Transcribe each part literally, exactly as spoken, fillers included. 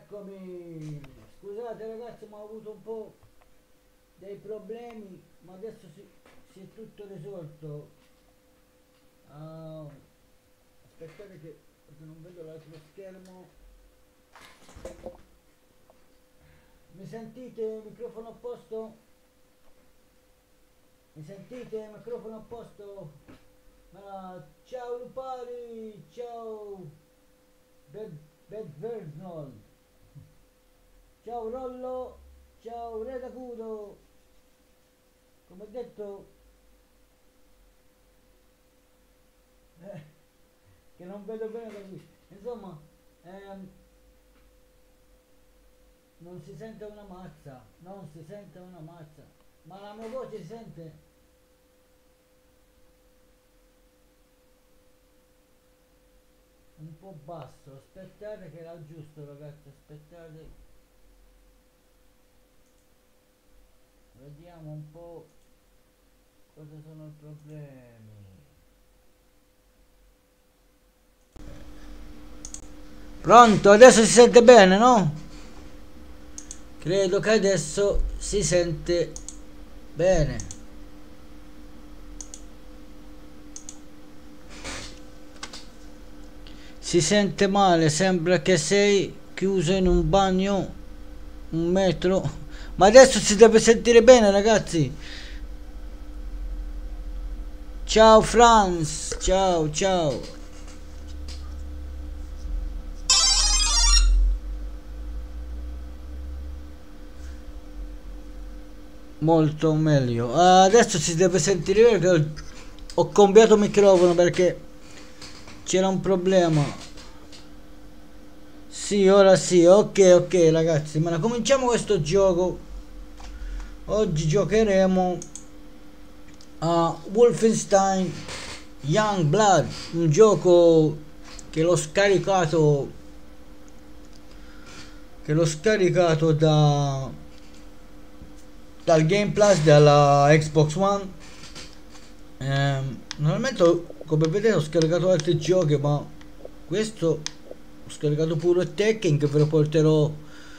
Eccomi, scusate ragazzi, ma ho avuto un po' dei problemi, ma adesso si, si è tutto risolto. Uh, aspettate che perché non vedo l'altro schermo. Mi sentite? Microfono a posto? Mi sentite? Microfono a posto? Uh, ciao Lupari, ciao Bed, Bed Vernol. Ciao Rollo, ciao Redacudo, come ho detto, eh, che non vedo bene da qui, insomma, ehm, non si sente una mazza, non si sente una mazza, ma la mia voce si sente? Un po' basso, aspettate che l'aggiusto ragazzi, aspettate. Vediamo un po' cosa sono i problemi. Pronto? Adesso si sente bene, no? Credo che adesso si sente bene. Si sente male, sembra che sei chiuso in un bagno un metro. Ma adesso si deve sentire bene ragazzi. Ciao Franz, ciao ciao. Molto meglio. Ah, adesso si deve sentire bene che ho cambiato microfono perché c'era un problema. Sì, ora sì, ok ok ragazzi, ma cominciamo questo gioco. Oggi giocheremo a Wolfenstein Youngblood, un gioco che l'ho scaricato che l'ho scaricato da dal Game Plus della Xbox One. Eh, normalmente come vedete ho scaricato altri giochi, ma questo ho scaricato pure Tekken, che ve lo porterò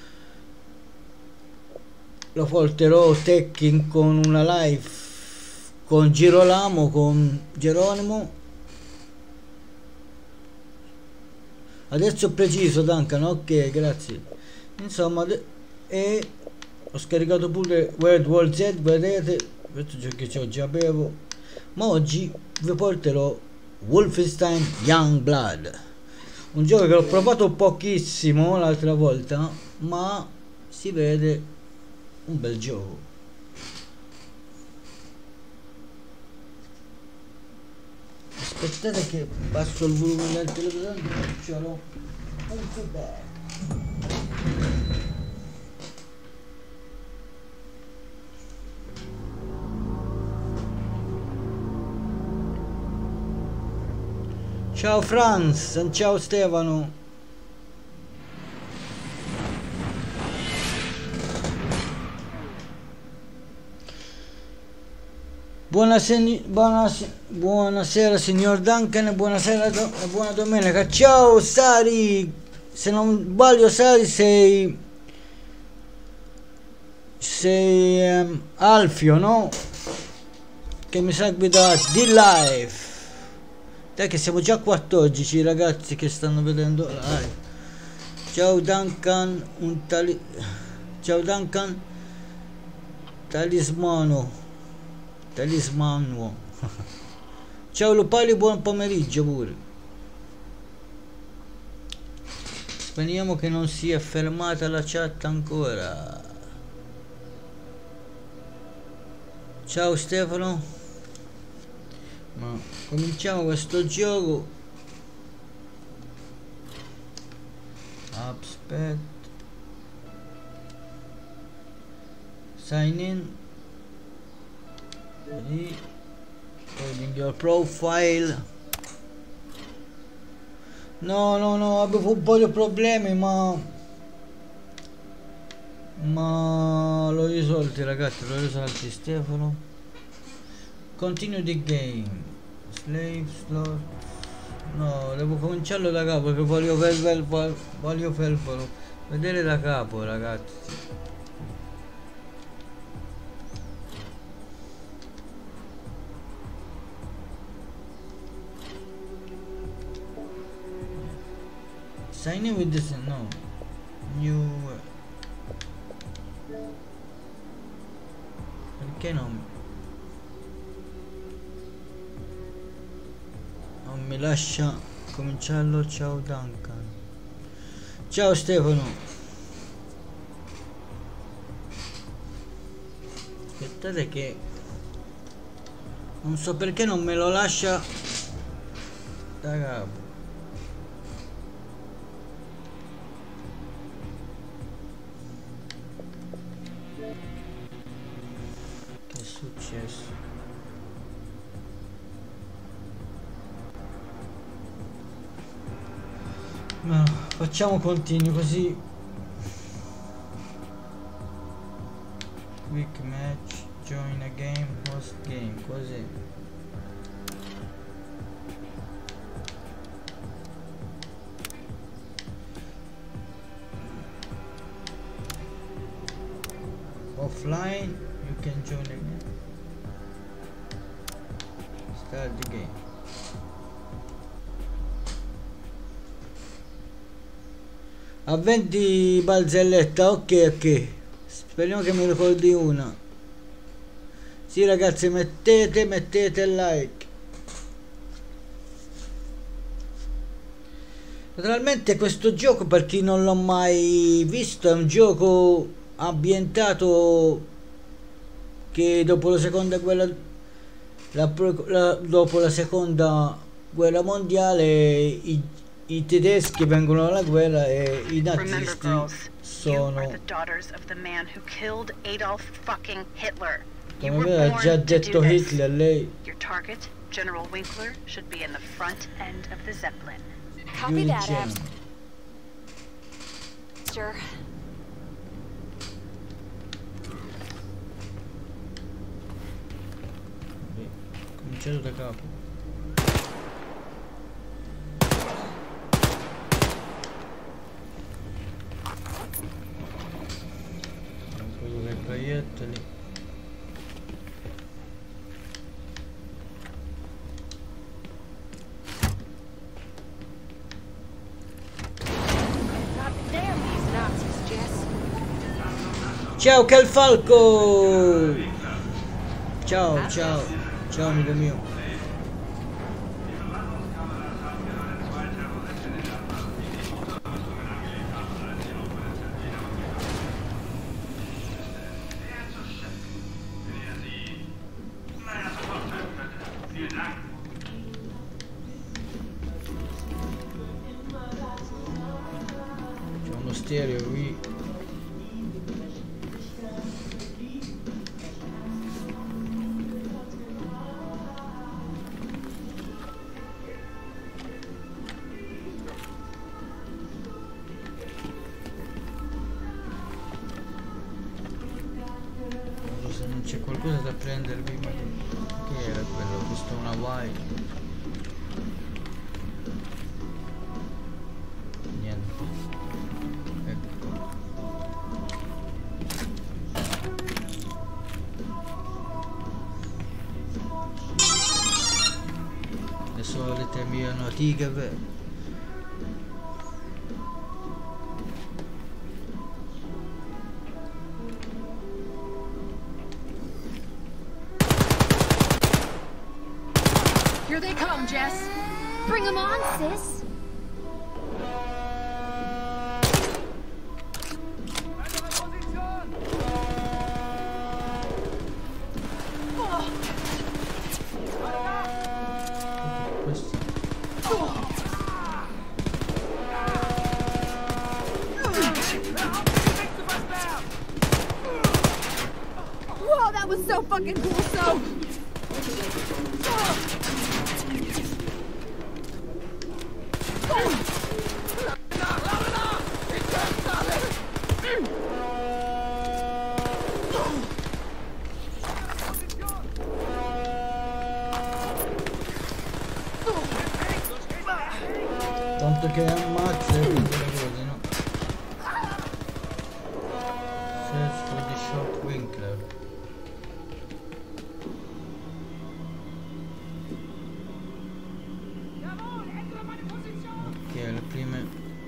lo porterò Tekken con una live con Girolamo, con Geronimo. Adesso preciso Duncan, ok grazie. Insomma, e ho scaricato pure World War Z, vedete, questo gioco che già avevo, ma oggi vi porterò Wolfenstein Youngblood, un gioco che ho provato pochissimo l'altra volta, ma si vede un bel gioco. Aspettate che passo il volume del televisore, ce l'ho molto bene. Ciao Franz, ciao Stefano. Buonasera, buonasera, buonasera signor Duncan e buonasera e buona domenica. Ciao Sari, se non sbaglio Sari sei sei um, Alfio, no? Che mi segui da D-Live. Dai che siamo già quattordici ragazzi che stanno vedendo live. Ciao Duncan, un tali... Ciao Duncan, talismano. Talismano. Ciao Lupali, buon pomeriggio pure. Speriamo che non sia fermata la chat ancora. Ciao Stefano. Ma cominciamo questo gioco. Aspetta. Sign in. Loading your profile. No, no, no, avevo un po' di problemi, ma ma l'ho risolti ragazzi, l'ho risolti. Stefano. Continue the game. Slave slot. No, devo cominciarlo da capo perché voglio fervere, voglio fervere. Vedere da capo, ragazzi. Sign in with this, no. New. Perché non? Non mi lascia cominciarlo. Ciao Duncan. Ciao Stefano. Aspettate che non so perché non me lo lascia da capo. Che è successo? No, facciamo continui così. Quick match, join a game, host game, così. Offline, you can join again. Start the game. Avventi barzelletta, ok ok. Speriamo che mi ricordi una. Sì ragazzi, mettete, mettete il like. Naturalmente questo gioco, per chi non l'ho mai visto, è un gioco ambientato che dopo la seconda guerra la, la, dopo la seconda guerra mondiale i, i tedeschi vengono alla guerra e i nazisti sono, come aveva già detto Hitler, lei General Winkler should be in the front end of the Zeppelin. Copy that, Abs. Sure. Cominciato da capo. Quello che proiettili. Ciao Calfalco! Ciao, ciao, ciao amico mio. C'è uno stereo qui. C'è qualcosa da prendervi, ma che era quello? Ho visto una Y. Niente. Ecco. Adesso le terminano a tigre. Here they come, Jess. Bring them on, sis. Whoa, that was so fucking cool, so... Tanto che ammazza e quelle cose, no? for the short winkler. Ok, le prime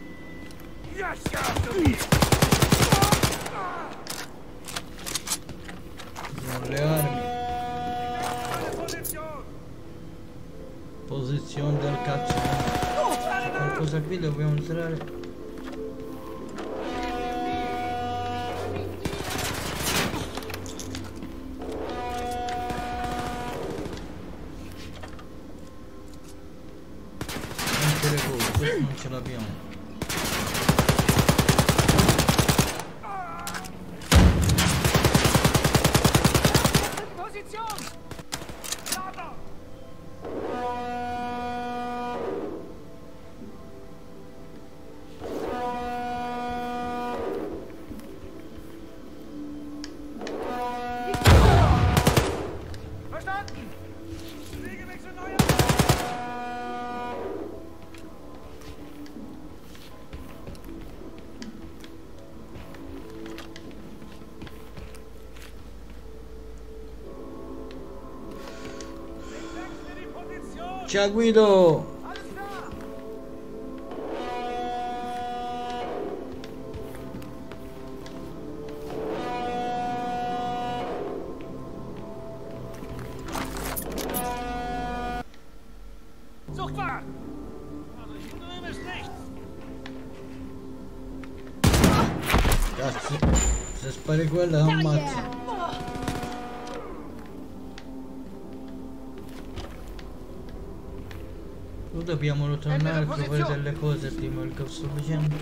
sono le armi. Posizione del cazzo. C'è qualcosa qui, dobbiamo entrare. Questo non ce l'abbiamo. Ciao Guido! Cazzo, se spari quella ammazzo. Dobbiamo tornare a trovare delle cose prima del che sto facendo.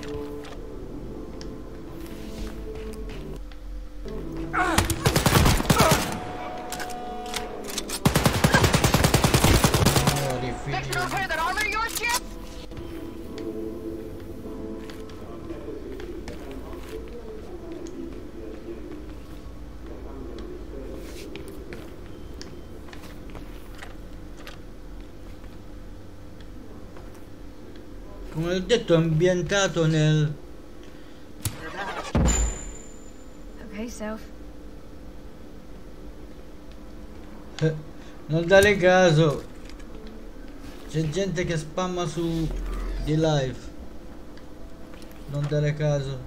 Oh, difficile. Come ho detto, è ambientato nel... Okay, Soph. Eh, non dare caso. C'è gente che spamma su di live. Non dare caso.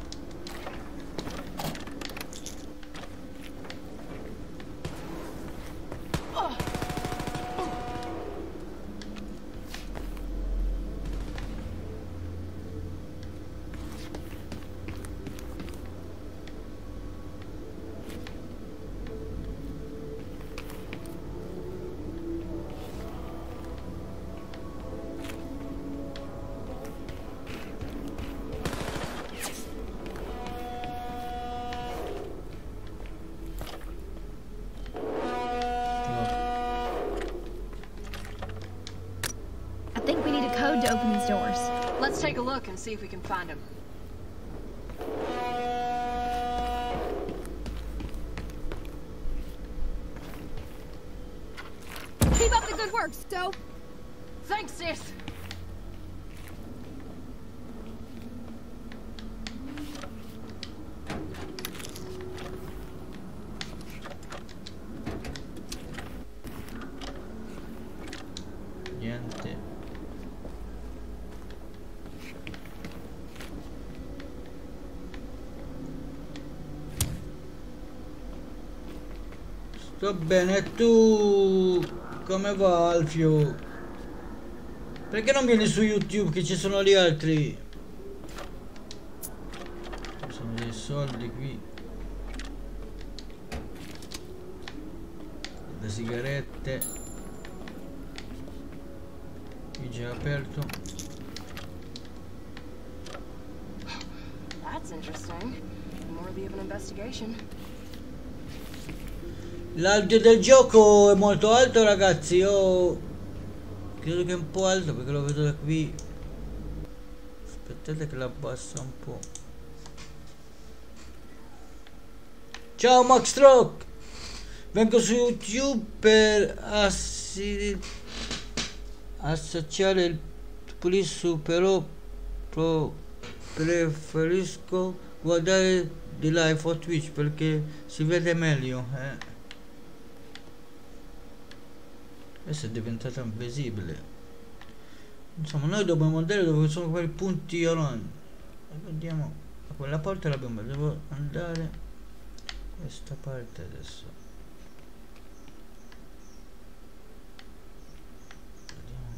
Take a look and see if we can find him. Keep up the good work, Soph. Thanks, sis. Niente. Sto bene, tu come va Alfio? Perché non vieni su YouTube che ci sono gli altri? Ci sono dei soldi qui. Le sigarette. Qui già aperto. That's interesting. Worthy of an investigation. L'audio del gioco è molto alto, ragazzi. Io credo che è un po' alto perché lo vedo da qui. Aspettate che l'abbassa un po'. Ciao Max Rock, vengo su YouTube per assi associare il police, però pro preferisco guardare di live o Twitch perché si vede meglio, eh. Questo è diventato invisibile. Insomma, noi dobbiamo andare dove sono quei punti orangi. Andiamo a quella porta, l'abbiamo, devo andare a questa parte adesso. Vediamo.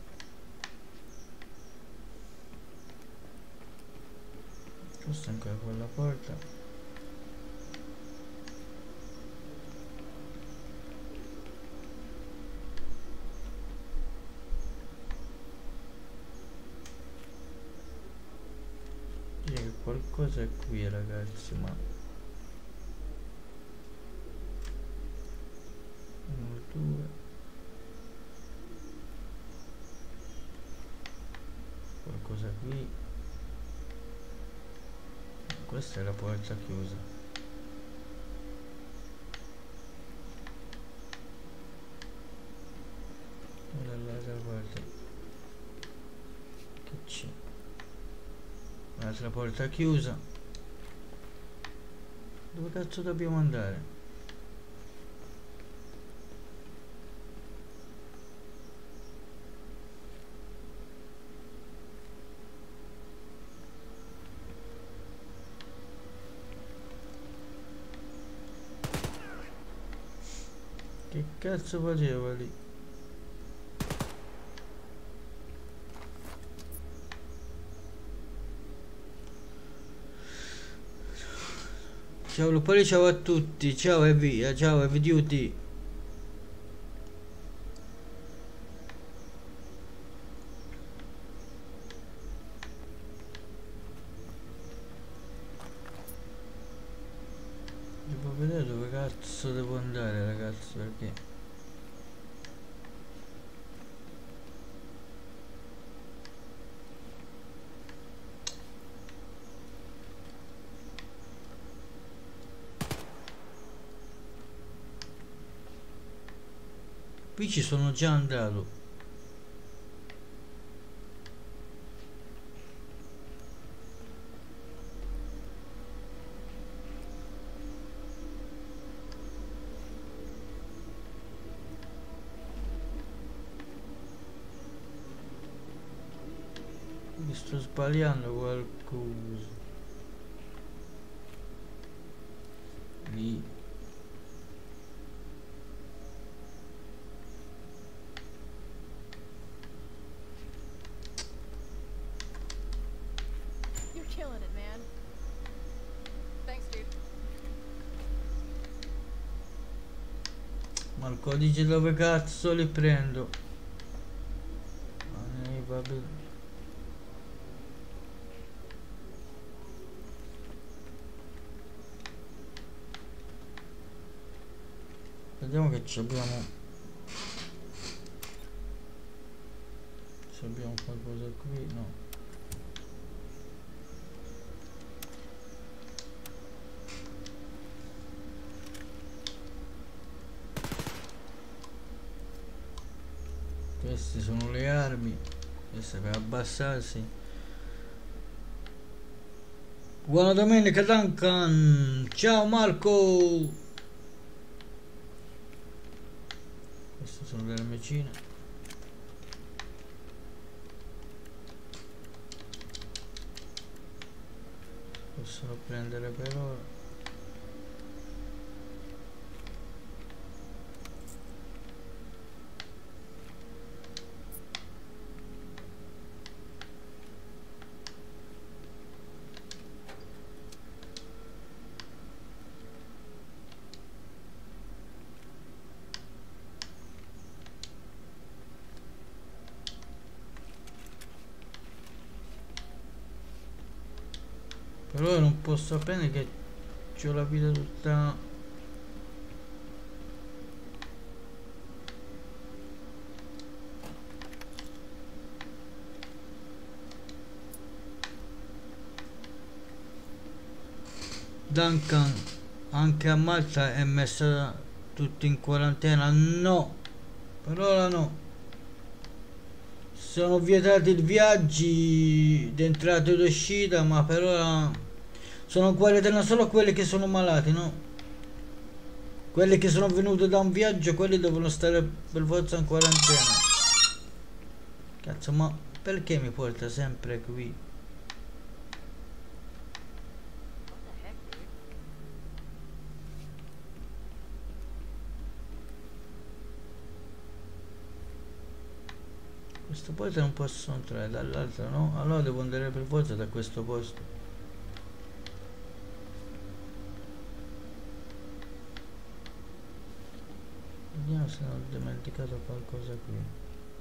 Questa è ancora quella porta. Qualcosa è qui, ragazzi, ma uno, due, qualcosa qui. Questa è la porta chiusa. E dall'altra parte che c'è? L'altra porta chiusa. Dove cazzo dobbiamo andare? Che cazzo faceva lì? Ciao Lupoli, ciao a tutti, ciao e via, ciao e veduti. Devo vedere dove cazzo devo andare, ragazzi, perché qui ci sono già andato. Mi sto sbagliando qualcosa. Lì. Killing it, man. Thanks, dude. Ma il codice dove cazzo li prendo? Ah, eh, vabbè. Vediamo che ci abbiamo. Se abbiamo qualcosa qui, no. Queste sono le armi, questa per abbassarsi. Buona domenica Duncan, ciao Marco. Queste sono le armicine. Possono prendere per ora. Però non posso prendere che c'ho la vita tutta. Duncan, anche a Malta è messa tutto in quarantena? No, per ora no. Sono vietati i viaggi d'entrata ed uscita, ma per ora Sono quarantena solo a quelli che sono malati, no? Quelli che sono venuti da un viaggio, quelli devono stare per forza in quarantena. Cazzo, ma perché mi porta sempre qui? Questo posto non posso entrare, dall'altro no? Allora devo andare per forza da questo posto. Vediamo se non ho dimenticato qualcosa qui.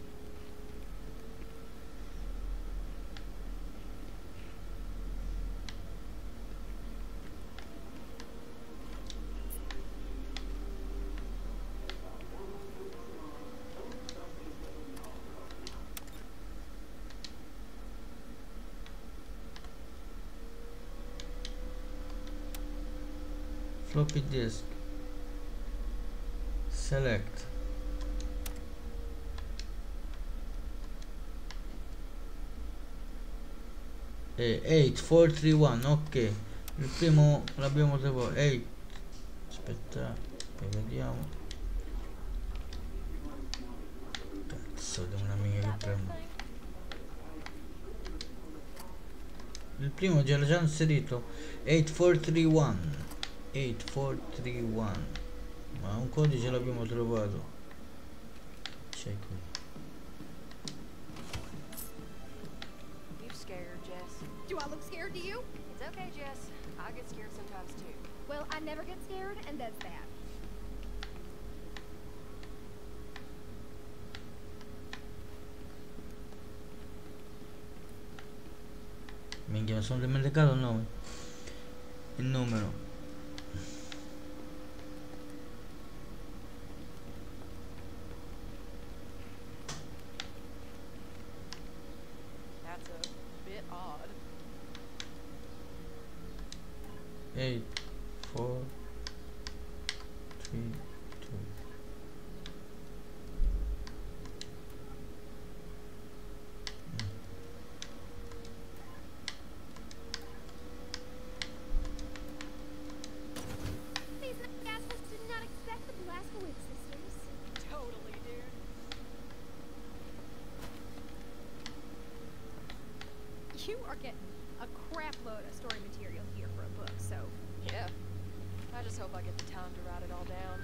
Floppy disk. Select. E otto quattro tre uno, ok. Il primo l'abbiamo trovato. otto. Aspetta, e vediamo. Cazzo, devo una mica che prendo. Il primo già l'ho già inserito. otto quattro tre uno. otto quattro tre uno. Ma un codice l'abbiamo trovato. C'è qui. You scared, Jess? Do I look scared to you? It's okay, Jess. I get scared sometimes too. Well, I never get scared, and that's that. Minchia, mi sono dimenticato il nome. Il numero. That's a bit odd. eight four three two. These assholes did not expect the Blazkowicz sisters. Totally, dude. You are getting a crap load of story material here for a book, so Yeah. I just hope I get the time to write it all down.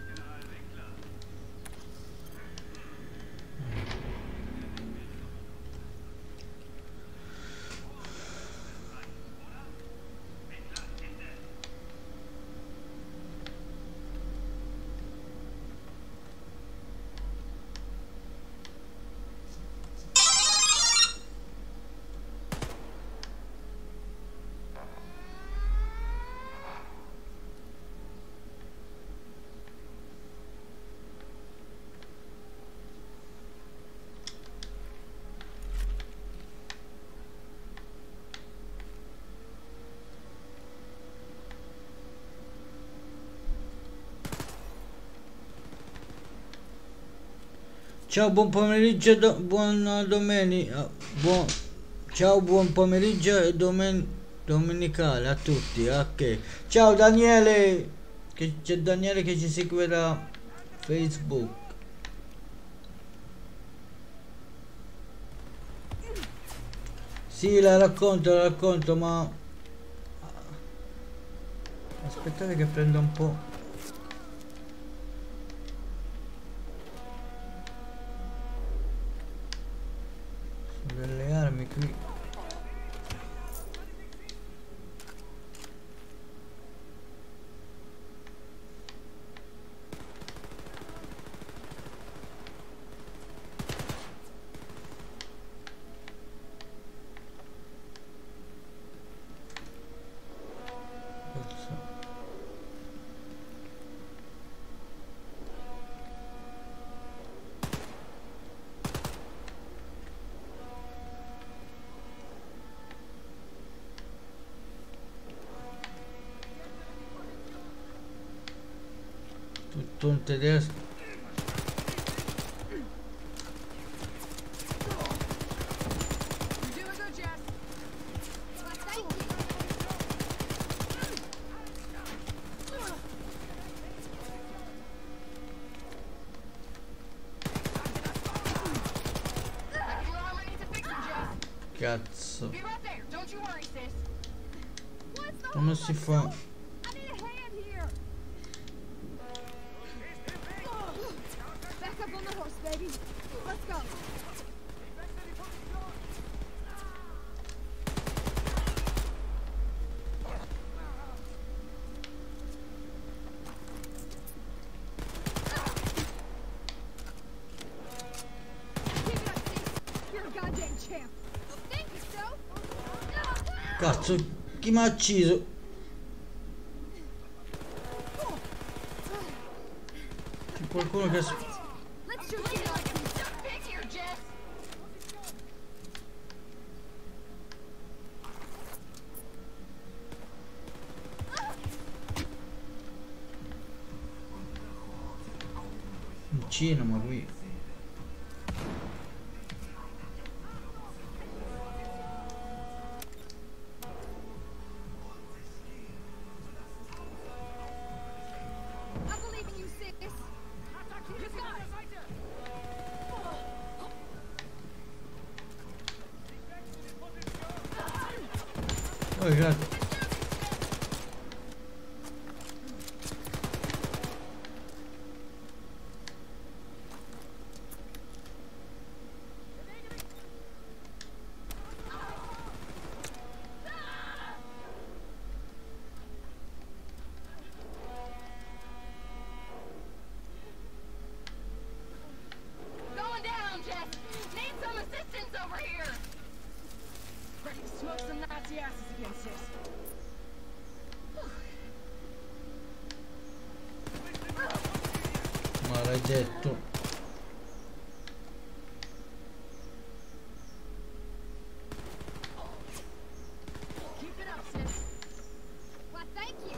Ciao, buon pomeriggio, do, buona domenica, buon, ciao, buon pomeriggio e domen, domenicale a tutti, ok. Ciao Daniele, che c'è Daniele che ci segue da Facebook. Sì, la racconto, la racconto, ma aspettate che prendo un po'. Delle armi qui. Tutto in tedesco. you're doing good, Jess. Thank you. cazzo. Be right there. Don't you worry, sis. What's the Come si fa? I need a hand here. Back up on the horse, baby. Let's go. Keep it up, sis. You're a goddamn champ. Thank you, so. Cazzo, chi mi ha ucciso? C'è qualcuno che... s- Let's shoot you like a big here, Jess. in cinema qui. I believe in you, sis. You got it. Oh cazzo. Going down, Jess. Need some assistance over here. Ready to smoke some Nazi asses again, sis. Maledetto. Keep it up, sis. Why, thank you.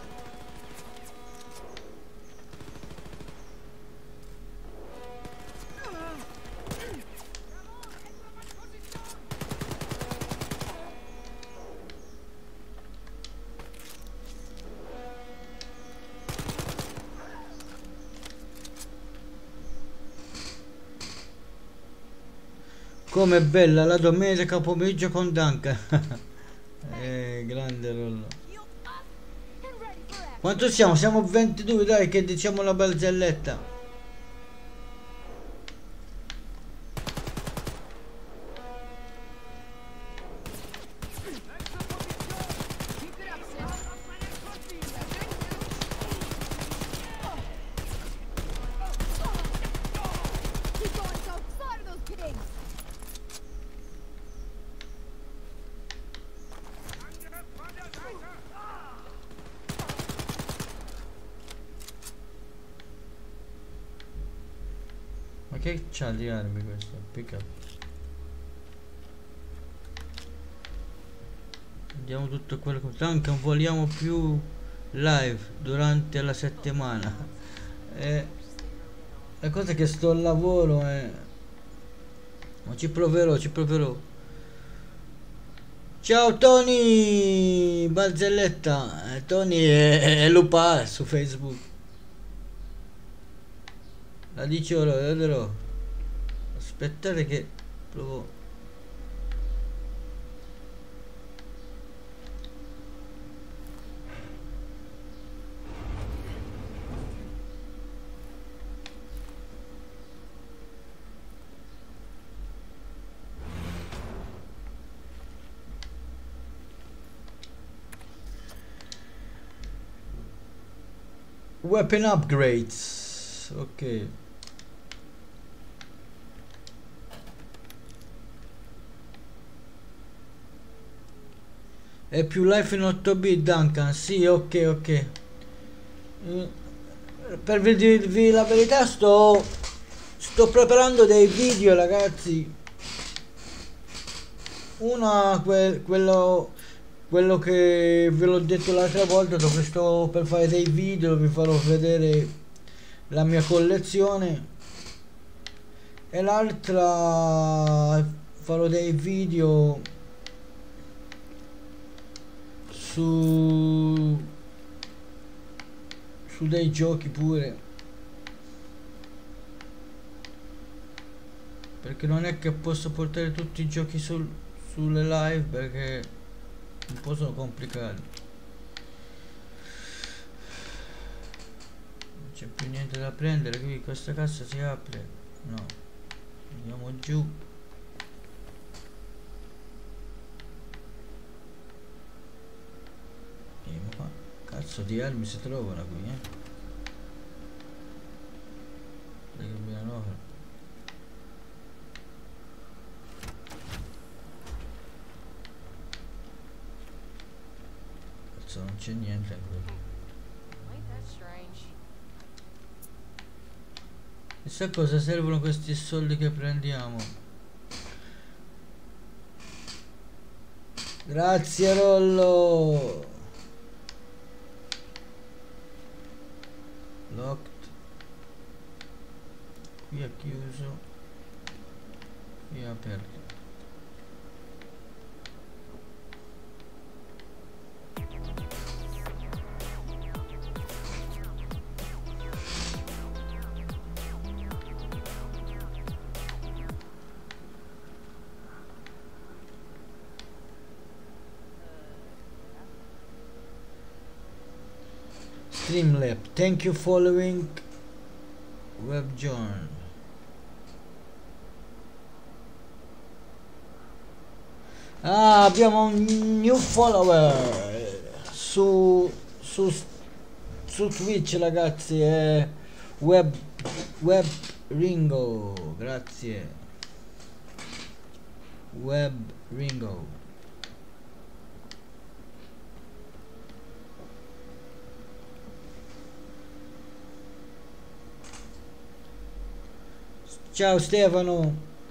Com'è bella la domenica pomeriggio con Duncan. Eh, grande Rollo. And ready for action. Quanto siamo? Siamo ventidue, dai che diciamo la barzelletta. Keep it up, sis. Keep going, so slaughter those pigs. Ma che c'ha di armi questo? Pick up. Andiamo tutto quello che... Duncan, vogliamo più live durante la settimana. Eh, la cosa è che sto al lavoro e... Ma ci proverò, ci proverò. Ciao Tony! Barzelletta! Eh, Tony è, è Lupa su Facebook. La dici ora, vedrò. Aspettate che provo. Weapon upgrades. Ok. È più life in otto bit Duncan, sì, ok, ok. Mm, per dirvi la verità sto sto preparando dei video, ragazzi. Uno que, quello quello che ve l'ho detto l'altra volta, dove sto per fare dei video, vi farò vedere la mia collezione, e l'altra farò dei video su su dei giochi pure, perché non è che posso portare tutti i giochi sul, sulle live perché un po' sono complicati. Non c'è più niente da prendere qui, questa cassa si apre? No. Andiamo giù. E ma cazzo di armi si trovano qui, eh? Dai, che abbiamo no. Cazzo, non c'è niente qui. Ain't that strange? Chissà a cosa servono questi soldi che prendiamo. Grazie Rollo. Locked. Qui è chiuso. Qui è aperto. Streamlab, thank you following WebJohn. Ah, abbiamo un new follower su su su Twitch, ragazzi, è Web Web Ringo, grazie. Web Ringo. Ciao Stefano.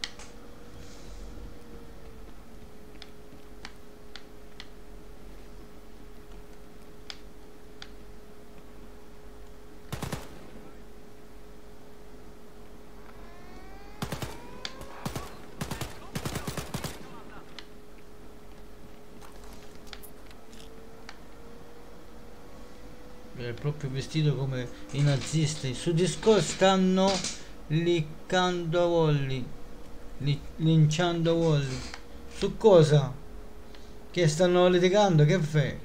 È proprio vestito come i nazisti. Su Discord stanno liccando Wally, li, linciando Wally. Su cosa? Che stanno litigando? Che fai?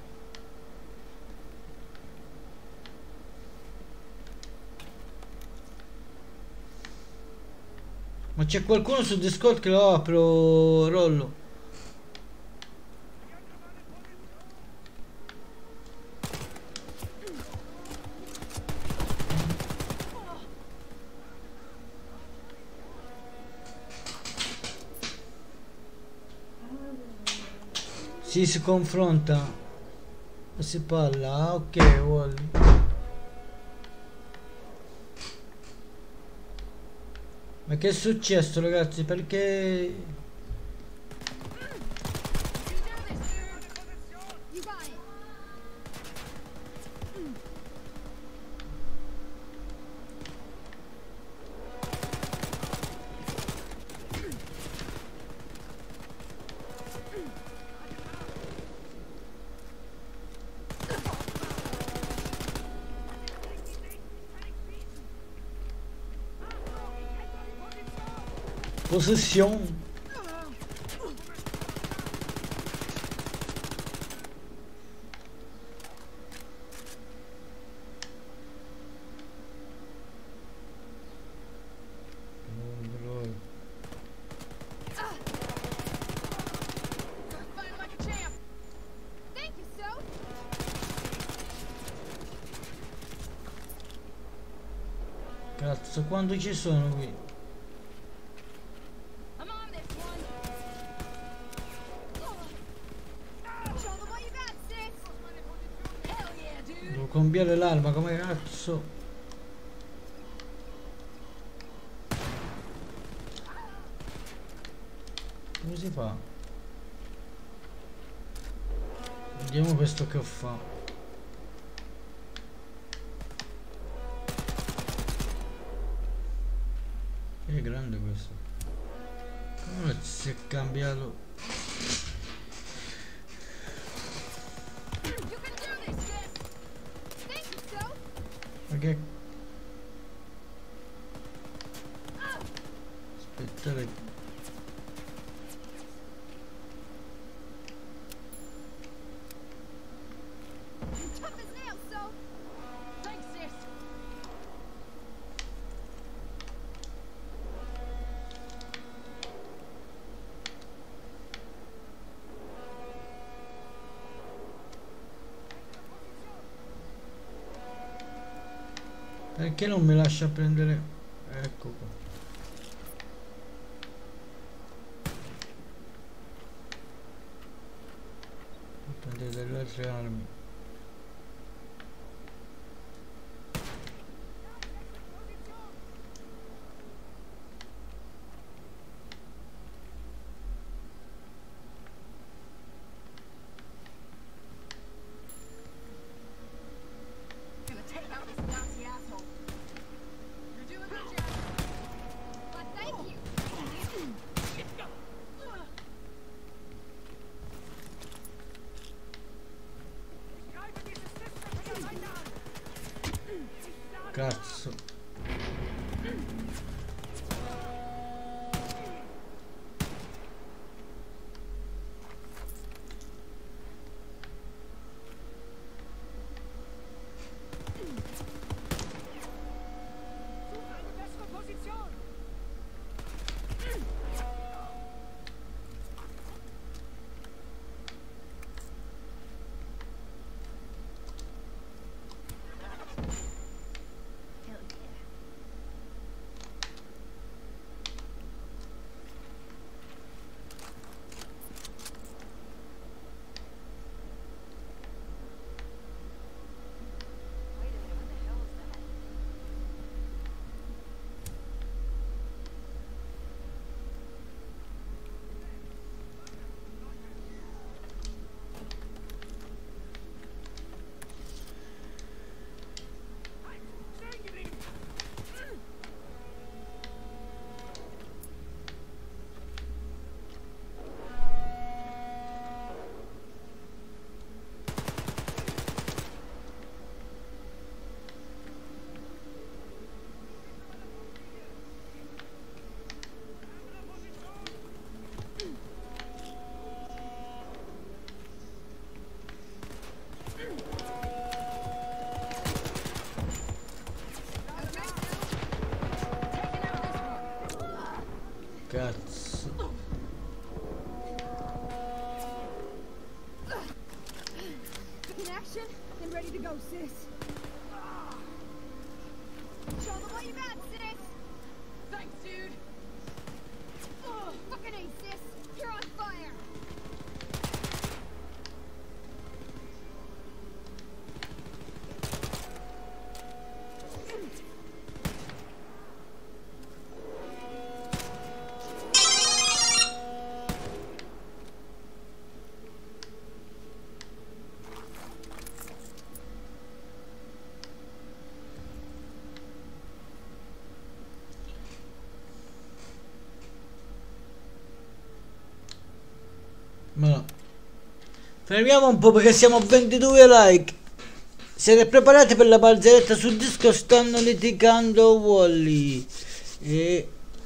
Ma c'è qualcuno su Discord che lo apro, Rollo? Si si confronta, si parla. Ah, ok, Wally. Ma che è successo, ragazzi? Perché possession. Cazzo, quando ci sono qui? Devo cambiare l'arma, come cazzo? Come si fa? Vediamo questo che fa. È grande questo. Come si è cambiato? Perché? Aspettare. Perché non mi lascia prendere? Ecco qua. Prendere delle altre armi. Gonna take out this Nazi asshole. You're doing good, Jess. But thank you. Cazzo. Wait a minute, what the hell is that? Cazzo. In action and ready to go, sis. Show them what you got, sis. Thanks, dude. Oh, fucking A, sis. You're on fire. Ma no. Fermiamo un po' perché siamo a ventidue like. Siete preparati per la barzelletta? Sul disco stanno litigando Wally e...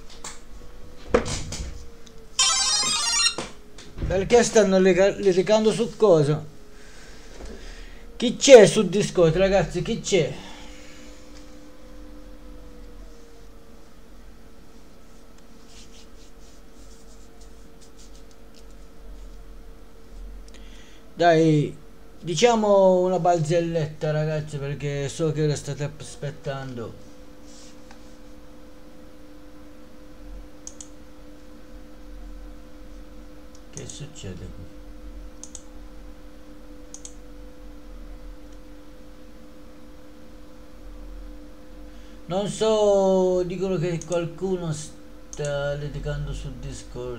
Perché stanno litigando su cosa? Chi c'è sul Discord, ragazzi? Chi c'è? Dai, diciamo una barzelletta, ragazzi, perché so che la state aspettando. Che succede qui? Non so, dicono che qualcuno sta litigando sul Discord.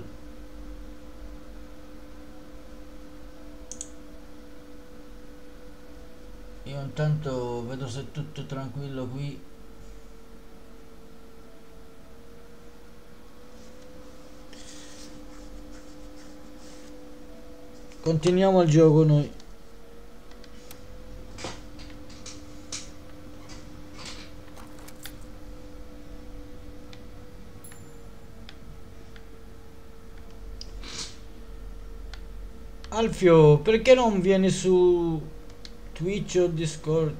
Io intanto vedo se è tutto tranquillo qui. Continuiamo il gioco noi. Alfio, perché non vieni su Twitch o Discord?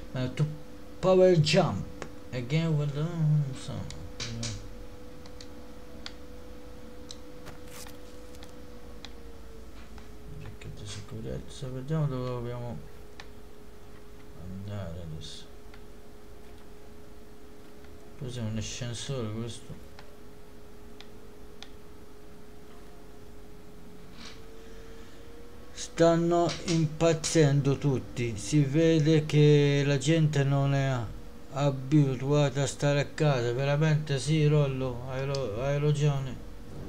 Uh, to power jump again with the insomma. Perché di sicurezza, vediamo dove dobbiamo andare adesso. Cos'è, un ascensore questo? Stanno impazzendo tutti, si vede che la gente non è abituata a stare a casa, veramente sì, Rollo, hai, ro hai ragione.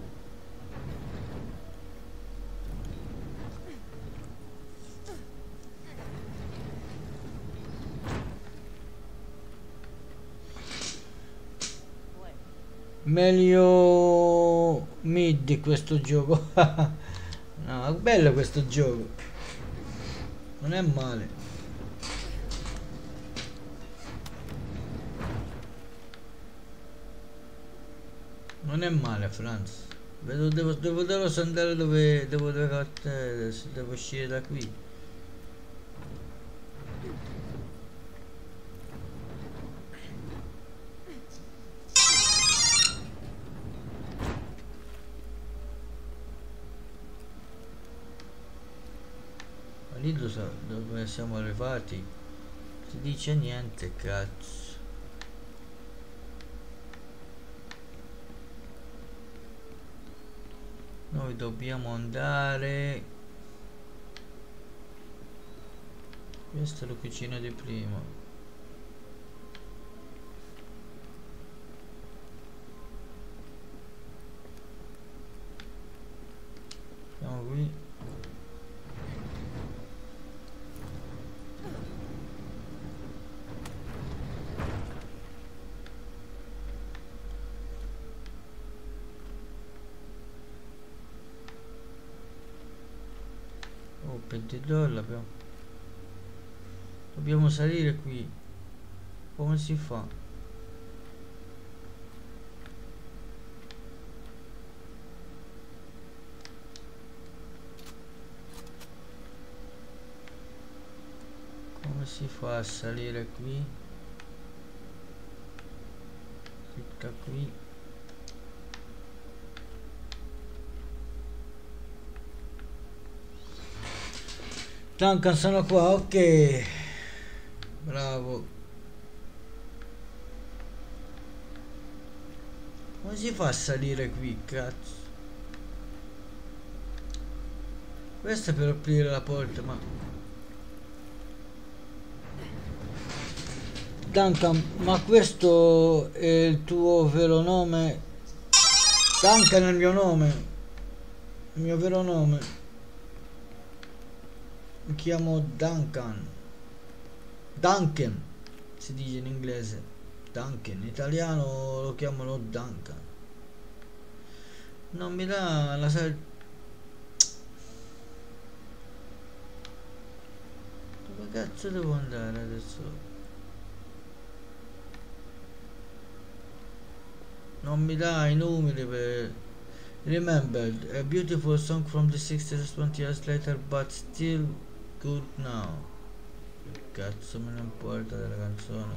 Meglio mid di questo gioco. No, è bello questo gioco, non è male. Non è male, Franz. Vedo, devo, devo, devo andare dove devo, devo, devo uscire da qui. Lì lo so, dove siamo arrivati? Si dice niente, cazzo. Noi dobbiamo andare. Questa è la cucina di prima. Siamo qui. ventidue l'abbiamo. Dobbiamo salire qui. Come si fa? Come si fa a salire qui? Clicca qui. Duncan, sono qua, ok. Bravo. Come si fa a salire qui, cazzo? Questo è per aprire la porta, ma... Duncan, ma questo è il tuo vero nome? Duncan è il mio nome. Il mio vero nome. Mi chiamo Duncan. Duncan si dice in inglese. Duncan, in italiano lo chiamano Duncan. Non mi dà la sal... Dove cazzo devo andare adesso? Non mi dà i numeri per... Remembered, a beautiful song from the sixties, twenty years later, but still good now. Che cazzo me ne importa della canzone?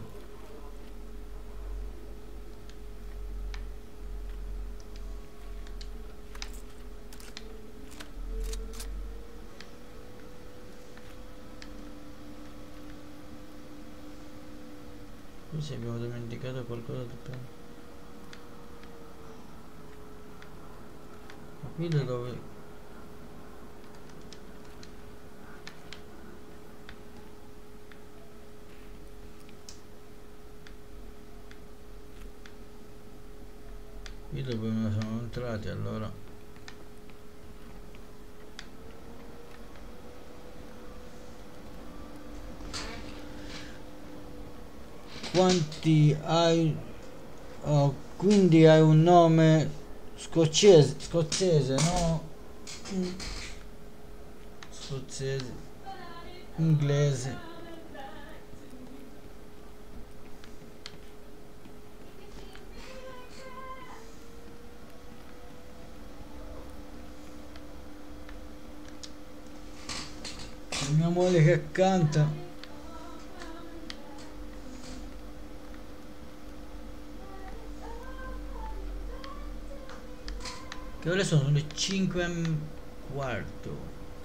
Qui se abbiamo dimenticato qualcosa di più. Ma qui da dove? Qui dove siamo entrati allora? Quanti hai? Oh, quindi hai un nome scozzese, scozzese, no? Scozzese, inglese. Mia moglie che canta. Che ore sono? Sono le cinque e quarto.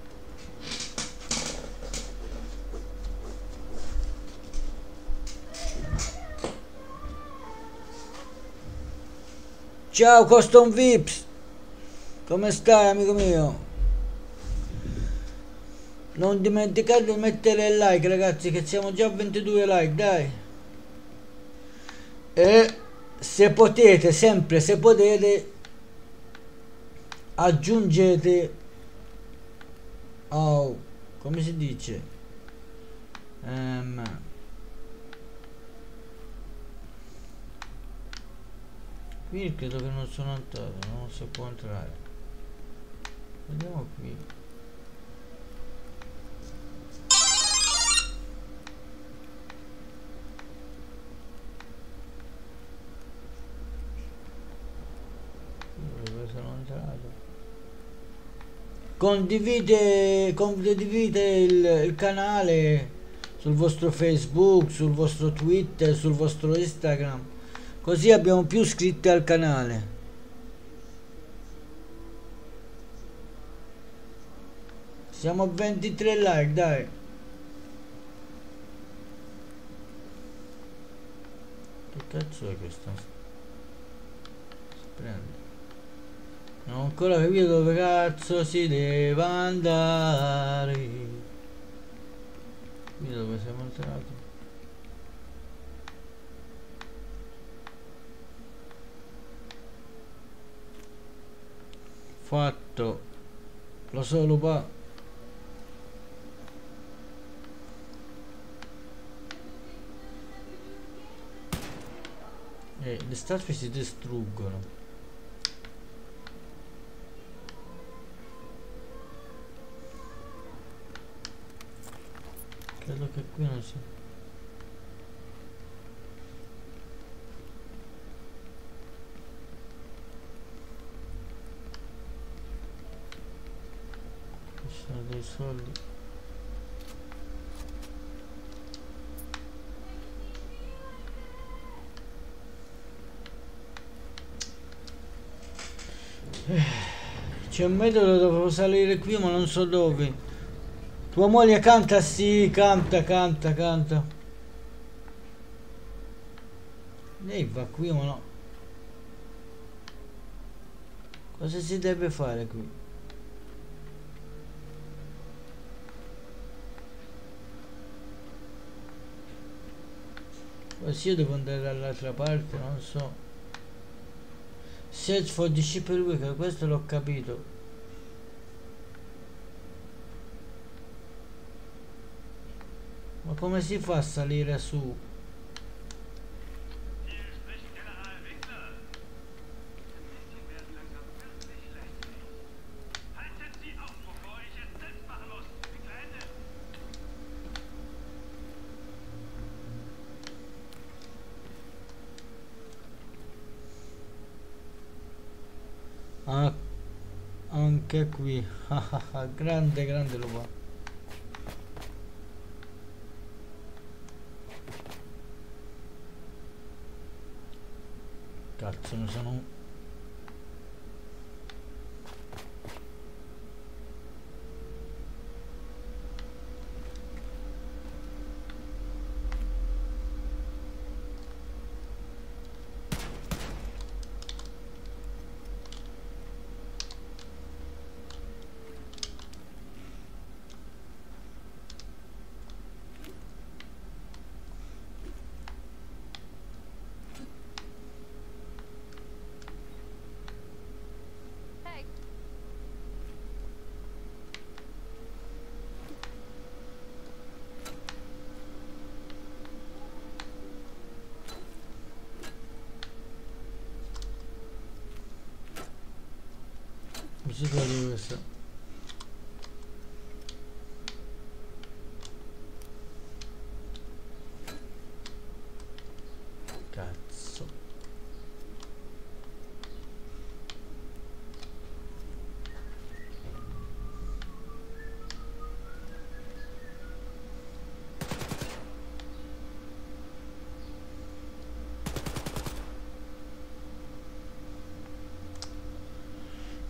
Ciao Custom Vips, come stai amico mio? Non dimenticate di mettere il like ragazzi, che siamo già a ventidue like, dai. E se potete, sempre se potete, aggiungete, oh, come si dice? Um, qui credo che non sono entrato, non si può entrare. Vediamo qui. Dove sono entrato? Condivide, condividete il, il canale sul vostro Facebook, sul vostro Twitter, sul vostro Instagram, così abbiamo più iscritti al canale. Siamo a ventitré like, dai. Che cazzo è questo? Si prende. Non ho ancora capito dove cazzo si deve andare. Qui dove siamo entrati? Fatto. Lo so Lupa. Eh, le statue si distruggono. Credo che qui non si... Ci sono dei soldi. C'è un metodo dove salire qui ma non so dove. Tua moglie canta? Sì, canta, canta, canta. Lei va qui ma no. Cosa si deve fare qui? Forse io devo andare dall'altra parte, non so. Search for the shipper weaker, questo l'ho capito. Ma come si fa a salire su? Ah, anche qui. Grande, grande lo fa. Cazzo, ne sono... Musica di questa. Cazzo.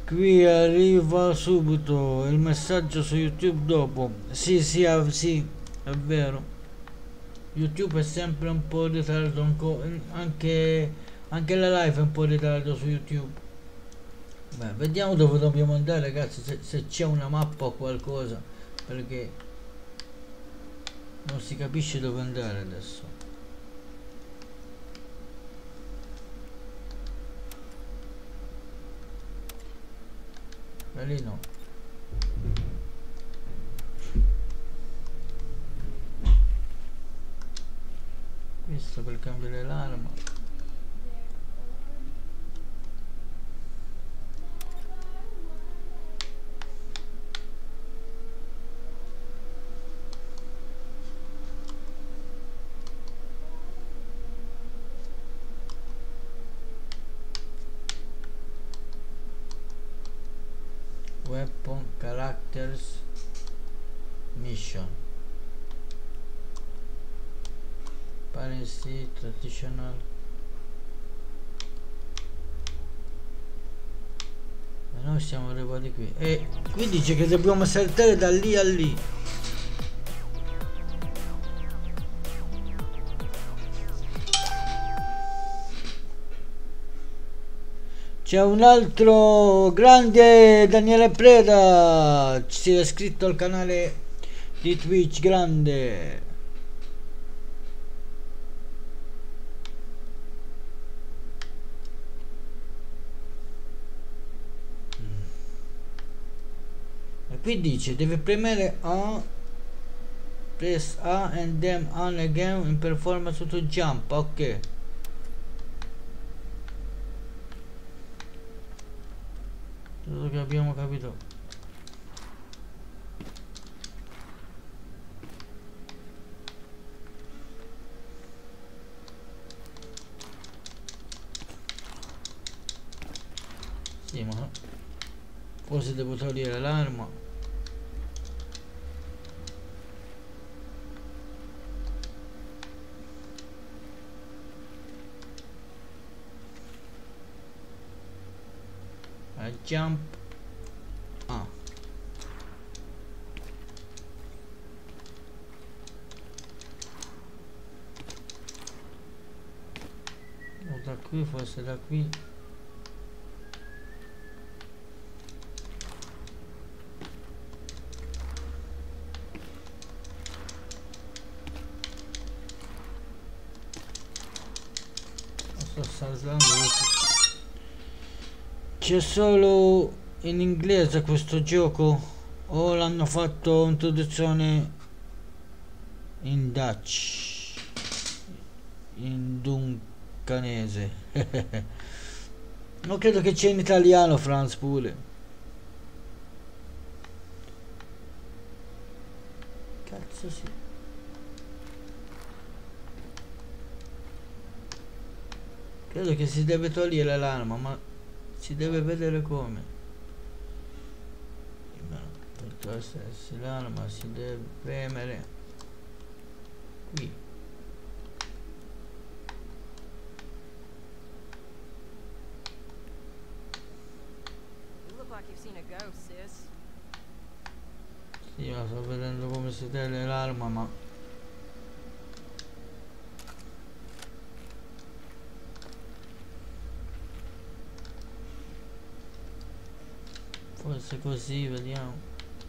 Qui arriva subito il messaggio su YouTube dopo. Sì, sì, ah, sì, è vero. YouTube è sempre un po' in ritardo, anche, anche la live è un po' in ritardo su YouTube. Beh, vediamo dove dobbiamo andare, ragazzi, se, se c'è una mappa o qualcosa, perché non si capisce dove andare adesso. Lì no. Questo per cambiare l'arma. Weapon, characters, mission, Parency, traditional. E noi siamo arrivati qui e qui dice che dobbiamo saltare da lì a lì. C'è un altro grande Daniele Preda, si è iscritto al canale di Twitch, grande. E qui dice deve premere A, press A and then on again in performance to jump, ok. Quello che abbiamo capito. Sì, ma forse devo togliere l'arma. A jump. Ah. O da qui, forse da qui. Sto saltando. C'è solo in inglese questo gioco o l'hanno fatto introduzione in Dutch, in duncanese? Non credo che c'è in italiano, Franz, pure. Cazzo sì. Credo che si deve togliere l'arma, ma si deve vedere come. Per togliersi l'arma si deve premere qui. You look like you've seen a ghost, sis. Sì, ma sto vedendo come si toglie l'arma, ma forse così, vediamo.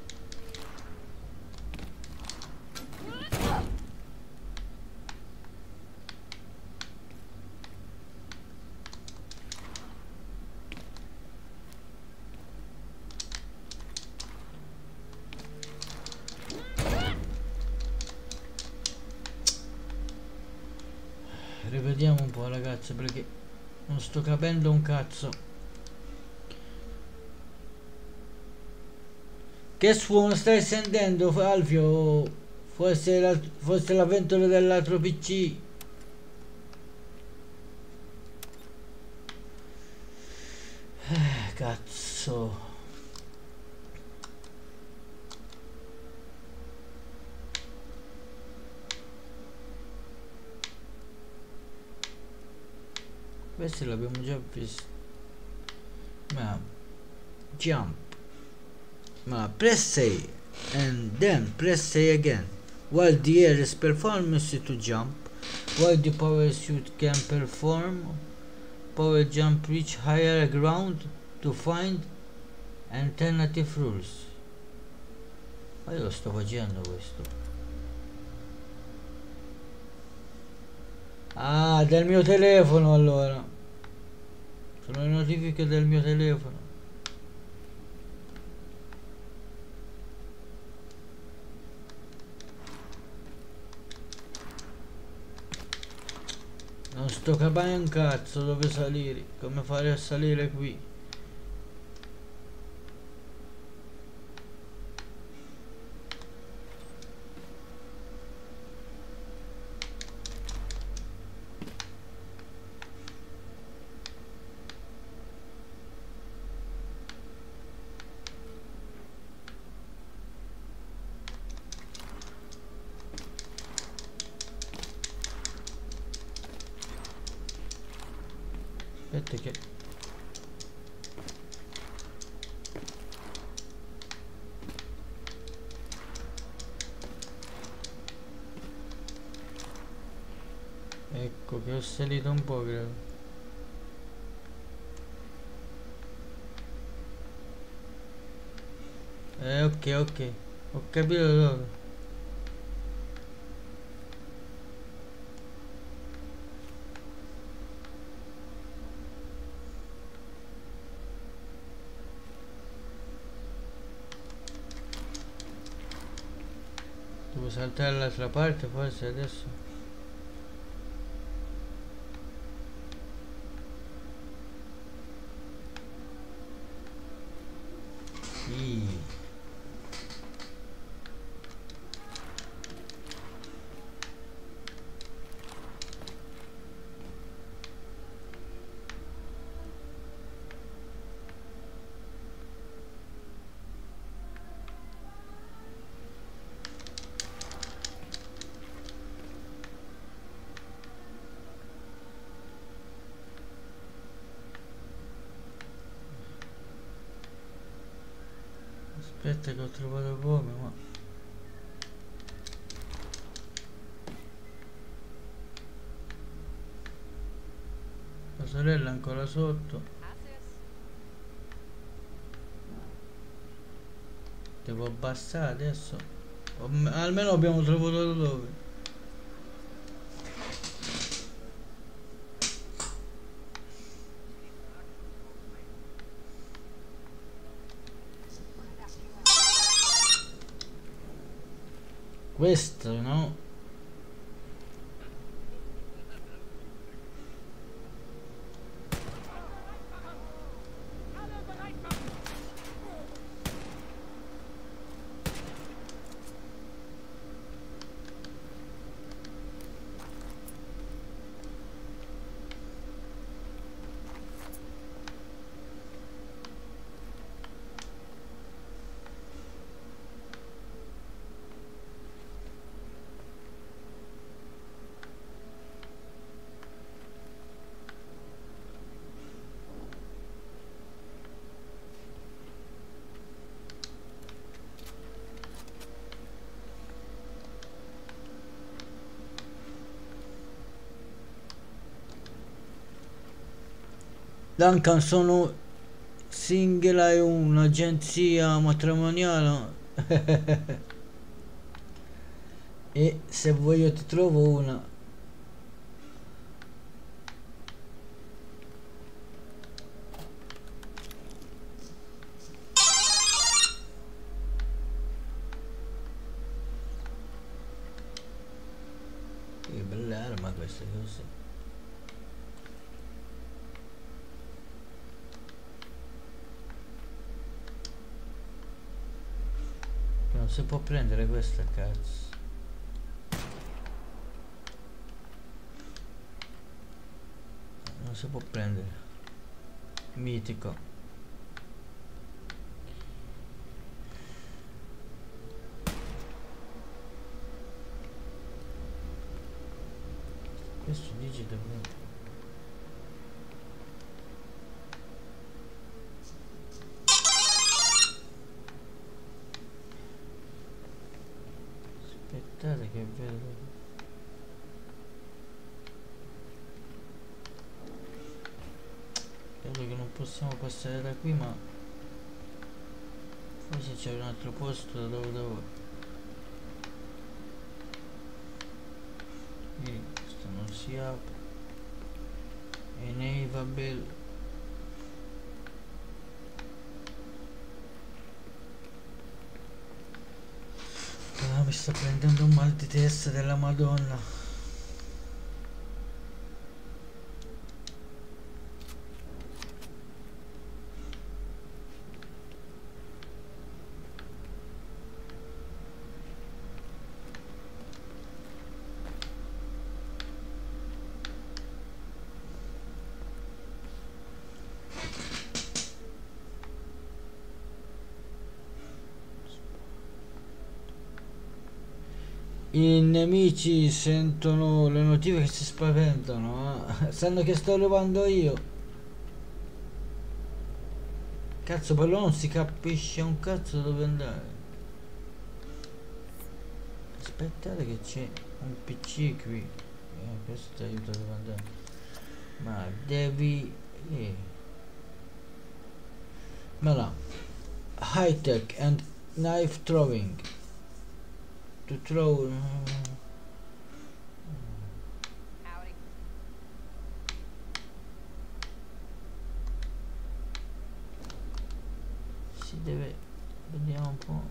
Rivediamo un po', ragazzi, perché non sto capendo un cazzo. Che suono stai sentendo, Alfio? Forse la, forse l'avventura dell'altro P C. Eh, cazzo. Questi l'abbiamo già visto. Ma jump. Ma press A and then press A again while the air is performed to jump. While the power suit can perform power jump, reach higher ground to find alternative rules. Ma io lo sto facendo questo. Ah, del mio telefono allora. Sono le notifiche del mio telefono. Non sto capendo un cazzo dove salire, come fare a salire qui. Aspetta che... Ecco che ho salito un po', credo. Eh ok ok, ho capito dove. Devo saltare dall'altra parte forse adesso. Sì. Aspetta che ho trovato come, ma... La sorella è ancora sotto. Devo abbassare adesso. O almeno abbiamo trovato dove. Questo, no? Duncan, sono single, hai un'agenzia matrimoniale? E se vuoi io ti trovo una. Che bella arma questa, così. Non si può prendere questa, cazzo. Non si può prendere. Mitico. Questo dice davvero. Aspettate che vedo. Credo che non possiamo passare da qui, ma forse c'è un altro posto da dove devo. Lì, questo non si apre. Enable. Ah, mi sta prendendo un mal di testa della Madonna. I nemici sentono le notifiche che si spaventano, eh? Sanno che sto arrivando io. Cazzo, però non si capisce un cazzo dove andare. Aspettate che c'è un P C qui. Eh, questo ti aiuta dove andare. Ma devi... Eh. Ma no. High tech and knife throwing. To throw. Howdy. Si deve. Vediamo un po'.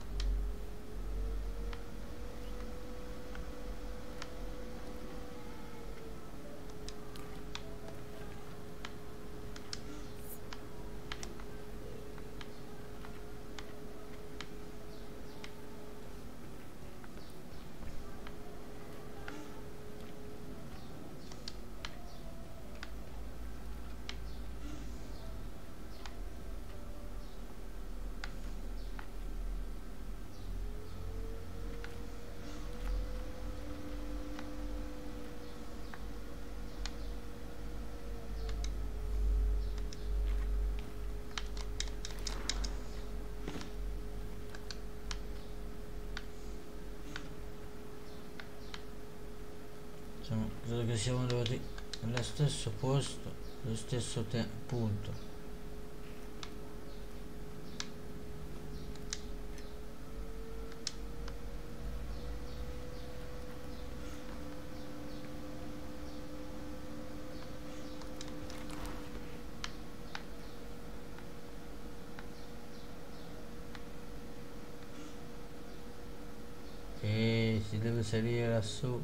Insomma, credo che siamo arrivati nello stesso posto, allo stesso punto. E si deve salire lassù.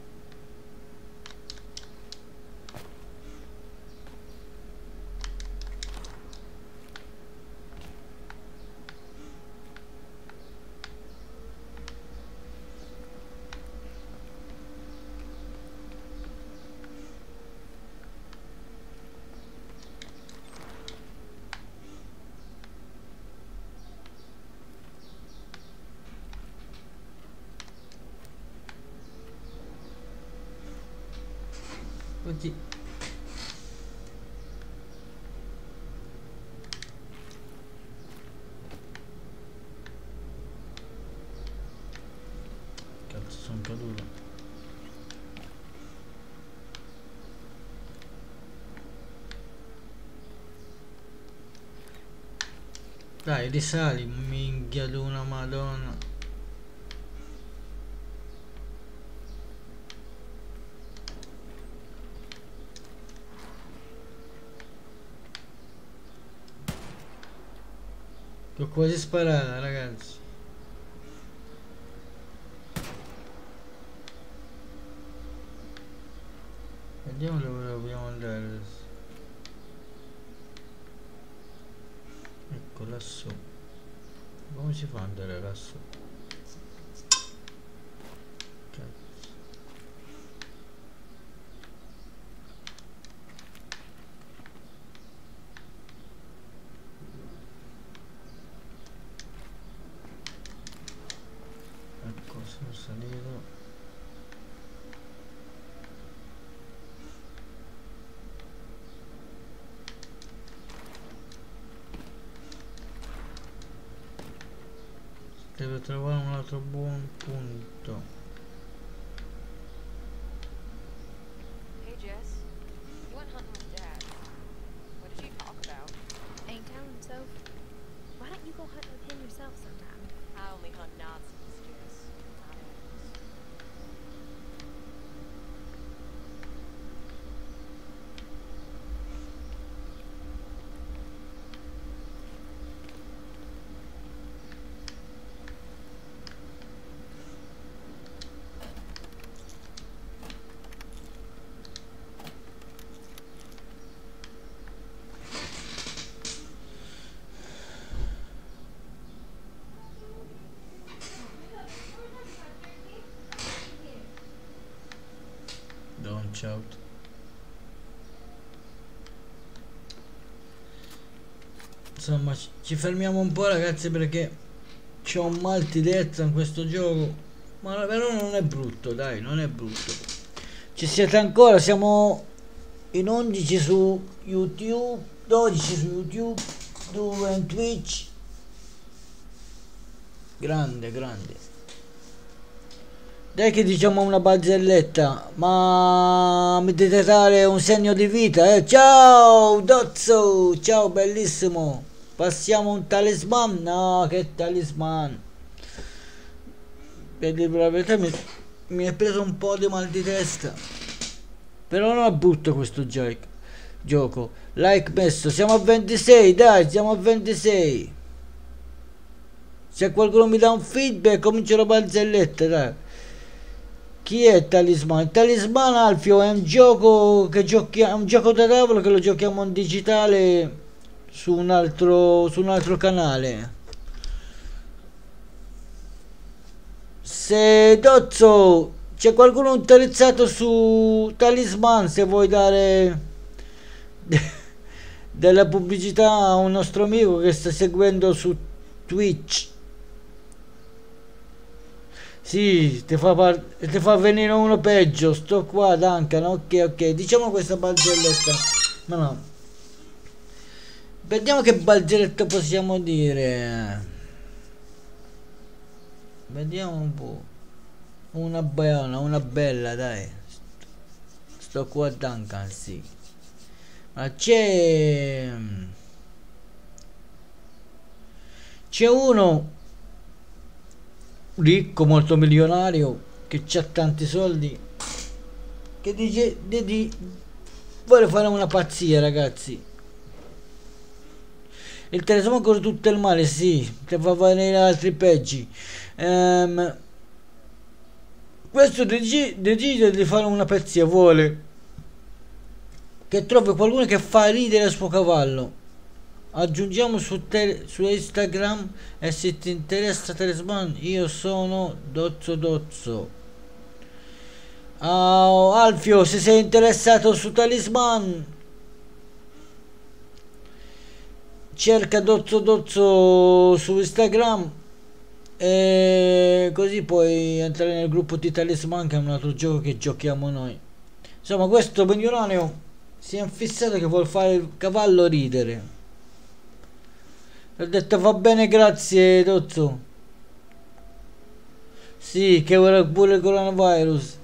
Così. Cazzo, sono caduto. Dai, risali, minchia di una madonna. L'ho quasi sparata, ragazzi. Vediamo dove dobbiamo andare adesso. Ecco lassù. Come si fa ad andare lassù? Cazzo. Sono salito. Devo trovare un altro buon punto. Don't shout. Insomma, ci, ci fermiamo un po', ragazzi, perché c'ho un mal di testa in questo gioco. Ma però non è brutto, dai, non è brutto. Ci siete ancora? Siamo in undici su YouTube, dodici su YouTube, due in Twitch. Grande, grande. Dai che diciamo una barzelletta, ma mi dovete dare un segno di vita, eh? Ciao Dozzo, ciao bellissimo. Passiamo un talisman? No, che talisman. Per dire la verità mi, mi è preso un po' di mal di testa. Però non è brutto questo gioco. Gioco. Like messo, siamo a ventisei, dai, siamo a ventisei. Se qualcuno mi dà un feedback comincio la barzelletta, dai. Chi è il talisman? Il talisman, Alfio, è un gioco che giochiamo, un gioco da tavolo che lo giochiamo in digitale su un altro, su un altro canale. Se Dozzo, c'è qualcuno interessato su talisman, se vuoi dare della pubblicità a un nostro amico che sta seguendo su Twitch. Sì, ti fa, ti fa venire uno peggio. Sto qua, Duncan. Ok, ok. Diciamo questa barzelletta. No, no. Vediamo che barzelletta possiamo dire. Vediamo un po'. Una buona, una bella, dai. Sto qua, Duncan, sì. Ma c'è... C'è uno... ricco, molto milionario, che c'ha tanti soldi, che dice di, di vuole fare una pazzia, ragazzi. Il talismano con tutto il male, sì, ti fa venire altri peggi. Um, questo decide, decide di fare una pazzia, vuole che trovi qualcuno che fa ridere il suo cavallo. Aggiungiamo su, su Instagram e se ti interessa talisman, io sono Dozzo Dozzo. Oh, Alfio, se sei interessato su talisman, cerca Dozzo Dozzo su Instagram e così puoi entrare nel gruppo di talisman, che è un altro gioco che giochiamo noi. Insomma, questo milionario si è infissato che vuole fare il cavallo ridere. Ho detto va bene, grazie Dozzo. Sì, che ora pure il coronavirus.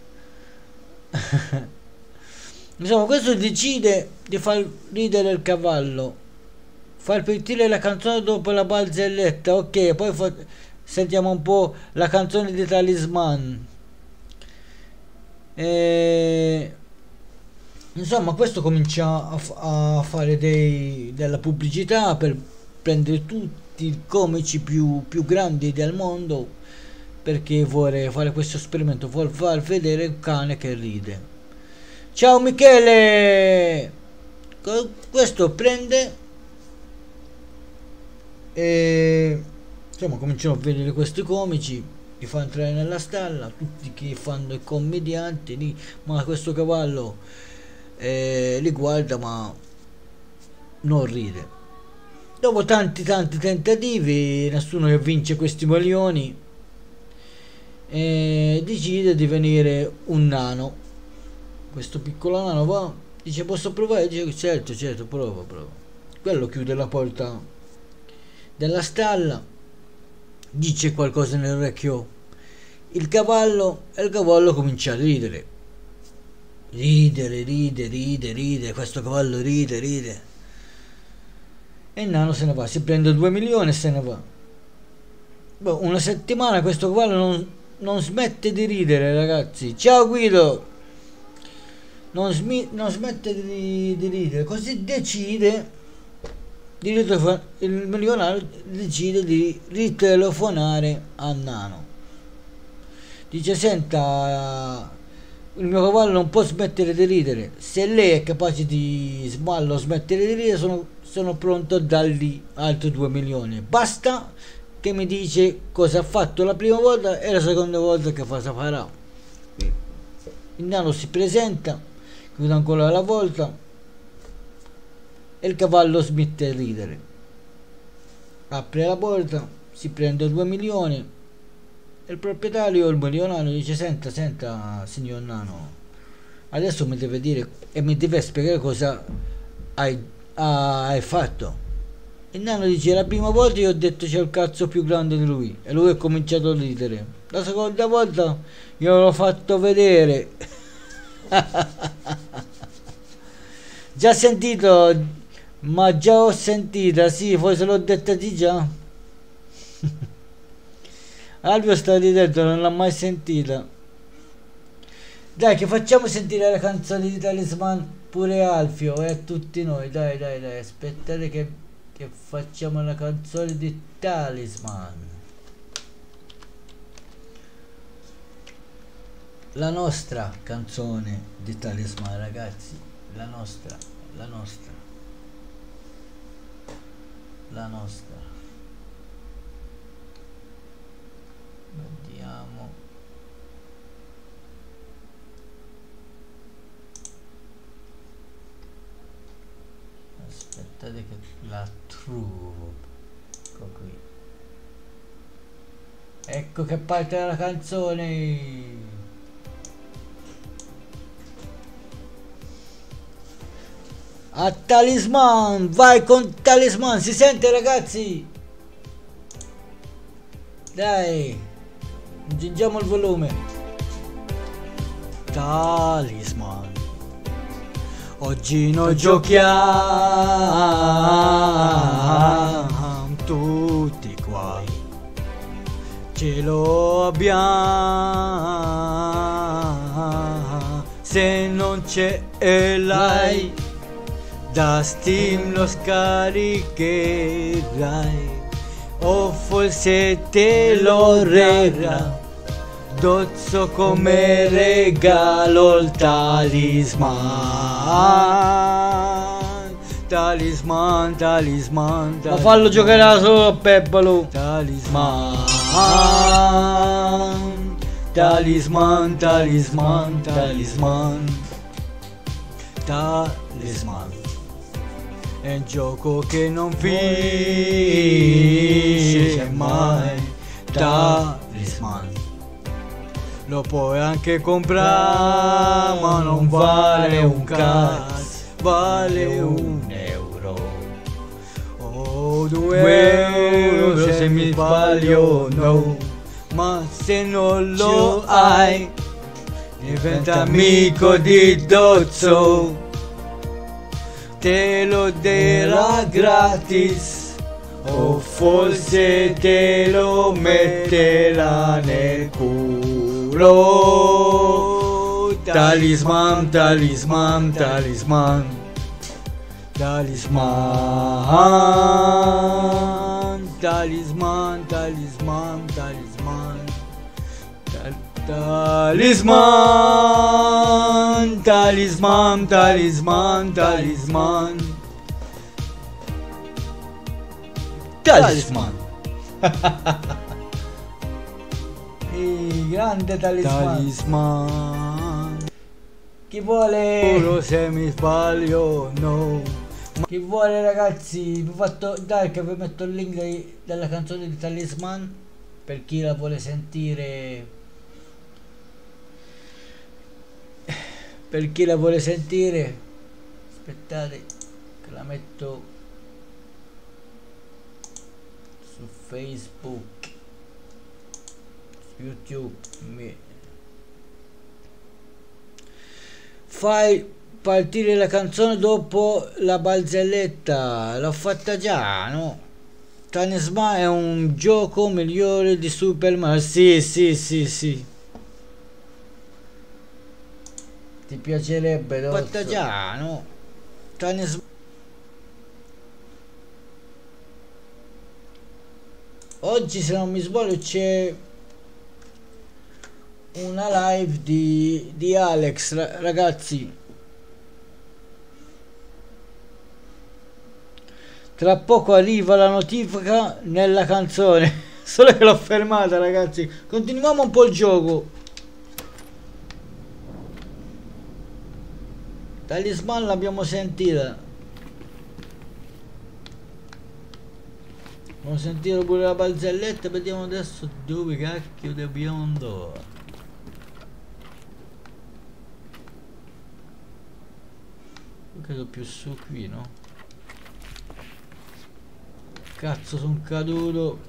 Insomma, questo decide di far ridere il cavallo, far partire la canzone dopo la barzelletta. Ok, poi fa... sentiamo un po' la canzone di talisman. E... insomma, questo comincia a, f a fare dei, della pubblicità per prendere tutti i comici più, più grandi del mondo, perché vuole fare questo esperimento, vuole far vedere un cane che ride. Ciao Michele! Questo prende e insomma cominciano a vedere questi comici, li fa entrare nella stalla, tutti che fanno i commedianti lì, ma questo cavallo eh, li guarda ma non ride. Dopo tanti tanti tentativi, nessuno che vince questi milioni, e decide di venire un nano. Questo piccolo nano va, dice posso provare? Dice certo, certo, prova, prova. Quello chiude la porta della stalla, dice qualcosa nell'orecchio il cavallo e il cavallo comincia a ridere. Ridere, ride, ride, ride, questo cavallo ride, ride. E il nano se ne va, si prende due milioni e se ne va. Boh, una settimana questo cavallo non, non smette di ridere, ragazzi. Ciao Guido! Non, smi non smette di, di ridere, così decide di il milionario decide di ritelefonare a Nano. Dice senta, il mio cavallo non può smettere di ridere, se lei è capace di smallo smettere di ridere sono sono pronto a dargli altri due milioni. Basta che mi dice cosa ha fatto la prima volta e la seconda volta che cosa farà. il nano si presenta, chiude ancora la volta e il cavallo smette di ridere. Apre la porta, si prende due milioni e il proprietario, il milionario, dice: senta, senta signor nano, adesso mi deve dire e mi deve spiegare cosa hai, hai fatto. Il nano dice: la prima volta io ho detto c'è il cazzo più grande di lui e lui ha cominciato a ridere. La seconda volta io l'ho fatto vedere. Già sentito, ma già ho sentita, sì, forse l'ho detta di già. Alvio sta ridendo, non l'ha mai sentita. Dai, che facciamo sentire la canzone di Talisman pure Alfio e a tutti noi. Dai, dai, dai, aspettate che, che facciamo la canzone di Talisman. La nostra canzone di Talisman, ragazzi. La nostra, la nostra. La nostra. Vediamo. Aspettate che la trovo. Ecco qui. Ecco che parte la canzone. A Talisman, vai con Talisman, si sente ragazzi? Dai, aggiungiamo il volume. Talisman, oggi noi giochiamo tutti qua, ce lo abbiamo, se non c'è l'hai. Da Steam lo scaricherai o forse te lo regala dozzo come regalo il Talisman. Talisman, Talisman, ma fallo giocare solo a Peppalo. Talisman, Talisman, Talisman, Talisman, Talisman. È un gioco che non finisce mai. Talisman, lo puoi anche comprare ma non vale un cazzo, vale un euro o due euro se mi sbaglio, no. Ma se non lo hai diventa amico di Dozzo, te lo darà gratis o forse te lo metterà nel culo. Talisman, Talisman, Talisman, Talisman, Talisman, Talisman, Talisman, Talisman, Talisman, Talisman, Talisman, Talisman. Il grande Talisman. Talisman. Chi vuole? Solo se mi sbaglio, no. Ma chi vuole ragazzi? Vi ho fatto, dai che vi metto il link dei, della canzone di Talisman per chi la vuole sentire. Per chi la vuole sentire, aspettate che la metto su Facebook, su YouTube. Mi... Fai partire la canzone dopo la barzelletta, l'ho fatta già, no? Talisman è un gioco migliore di Super Mario. Sì, sì, sì, sì. Ti piacerebbe, l'ho fatta già, no? Talisman. Oggi se non mi sbaglio c'è una live di, di Alex, ragazzi. Tra poco arriva la notifica nella canzone. Solo che l'ho fermata ragazzi. Continuiamo un po' il gioco. Talisman l'abbiamo sentita. Abbiamo sentito pure la barzelletta, vediamo adesso dove cacchio dobbiamo andare. Io credo più su qui, no? Cazzo, sono caduto.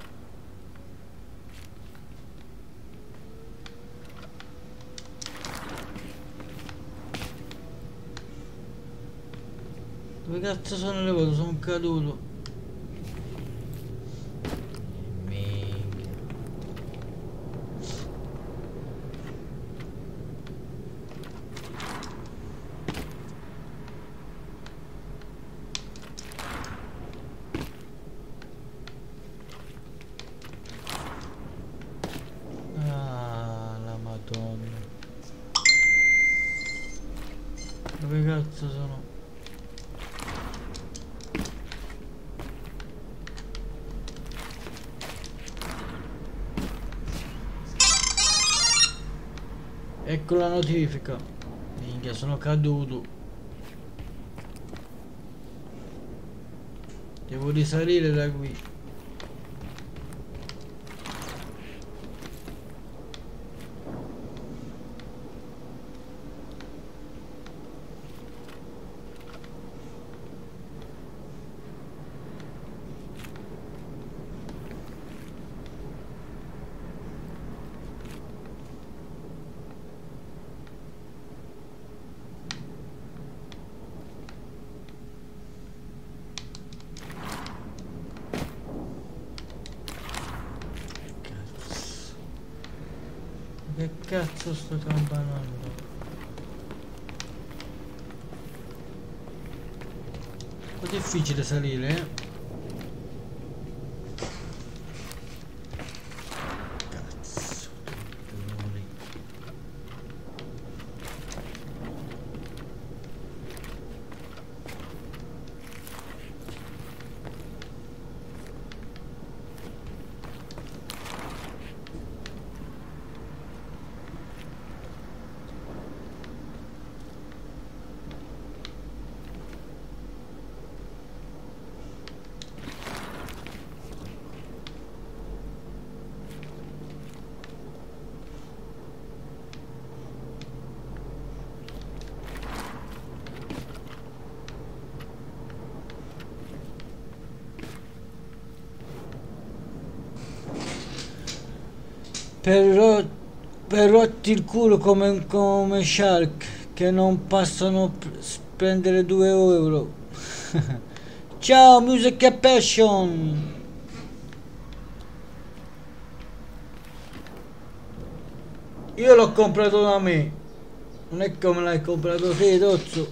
Dove cazzo sono arrivato? Sono caduto. Minchia. Ah, la Madonna. Dove cazzo sono? Ecco la notifica. Minchia, sono caduto. Devo risalire da qui. Che cazzo sto campanando? Un po' difficile salire, eh? Cazzo, devo morire. Per, ro- per rotti il culo come, come Shark che non passano p- spendere due euro. Ciao Music e Passion. Io l'ho comprato da me, non è come l'hai comprato te, Tozzo.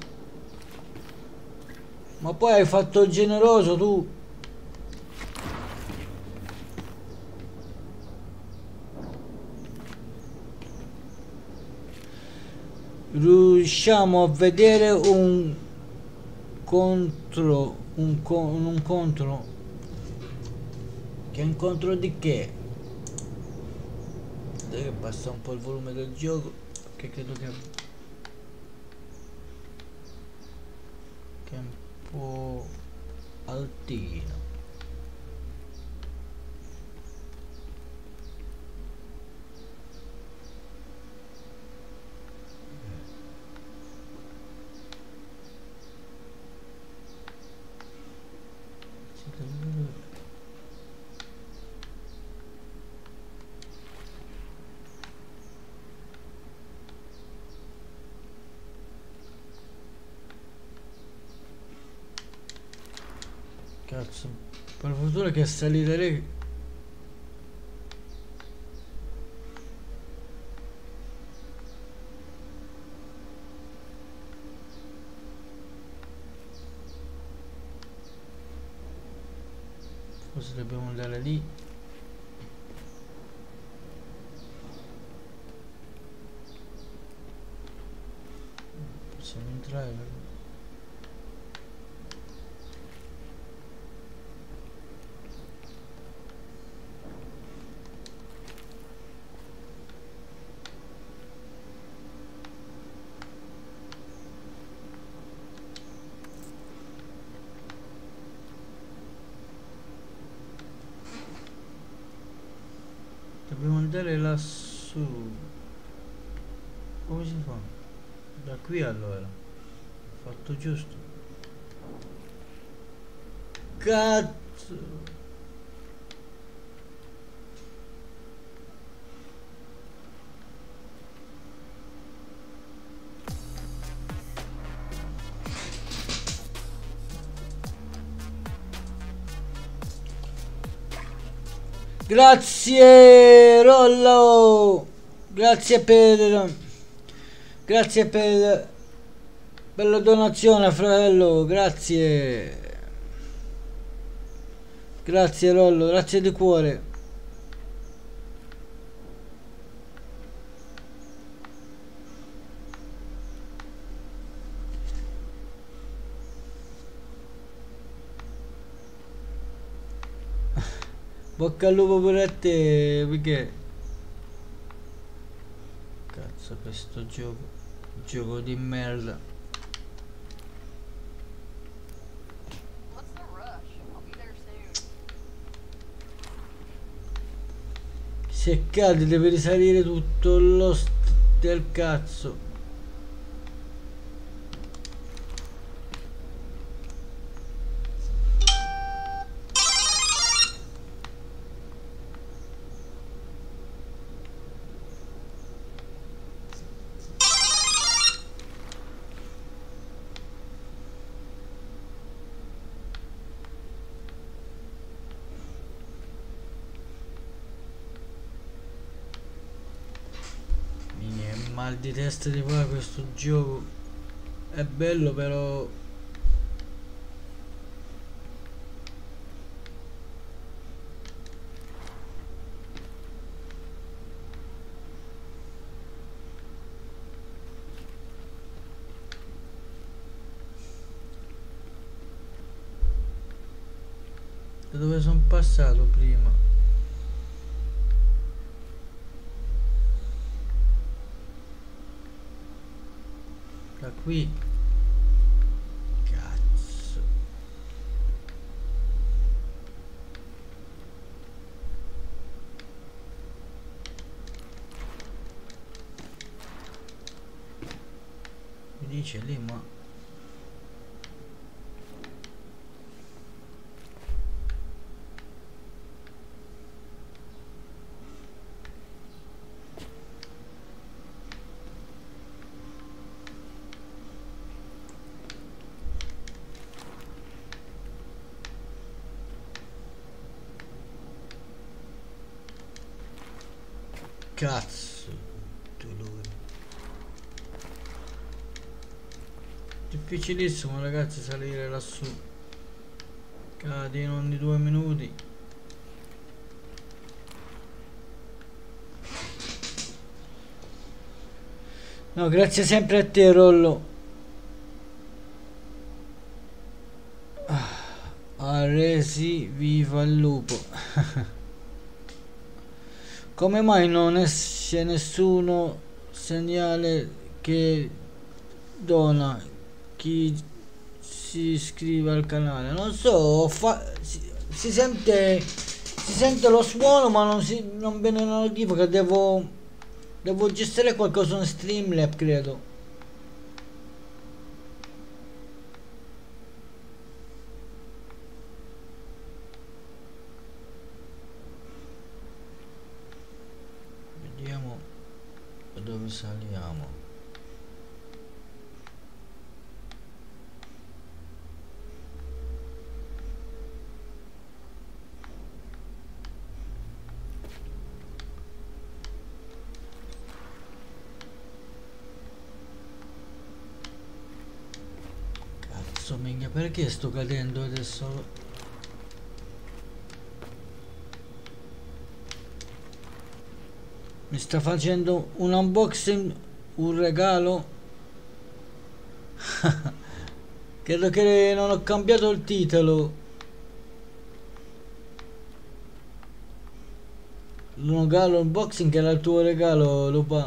Ma poi hai fatto il generoso tu. Riusciamo a vedere un contro un, co un contro che incontro di che? Dai che basta un po' il volume del gioco, che credo che che è un po' altino. Cazzo, per fortuna che salite lì. Forse dobbiamo andare lì. Possiamo entrare però. andare lassù. Come si fa? Da qui allora. Ho fatto giusto. Cazzo. Grazie Rollo, grazie per grazie per per la donazione, fratello, grazie grazie Rollo, grazie di cuore. Bocca al lupo pure a te, perché cazzo questo gioco gioco di merda. What's the rush? I'll be there soon. Se cadi deve risalire tutto lo st del cazzo. Mal di testa di fare questo gioco. È bello però da dove sono passato prima? Da qui. Cazzo. Mi dice lì, ma cazzo, dolore. Difficilissimo ragazzi salire lassù. Cadi in ogni due minuti. No, grazie sempre a te Rollo. Ah, resi viva il lupo. Come mai non esce nessuno segnale che dona chi si iscrive al canale? Non so, fa, si, si sente si sente lo suono ma non, si, non viene la notifica. Devo devo gestire qualcosa in Streamlab, credo. Vediamo dove saliamo. Cazzo minchia, perché sto cadendo adesso? Mi sta facendo un unboxing, un regalo. Credo che non ho cambiato il titolo. Un regalo unboxing era il tuo regalo, Lupa.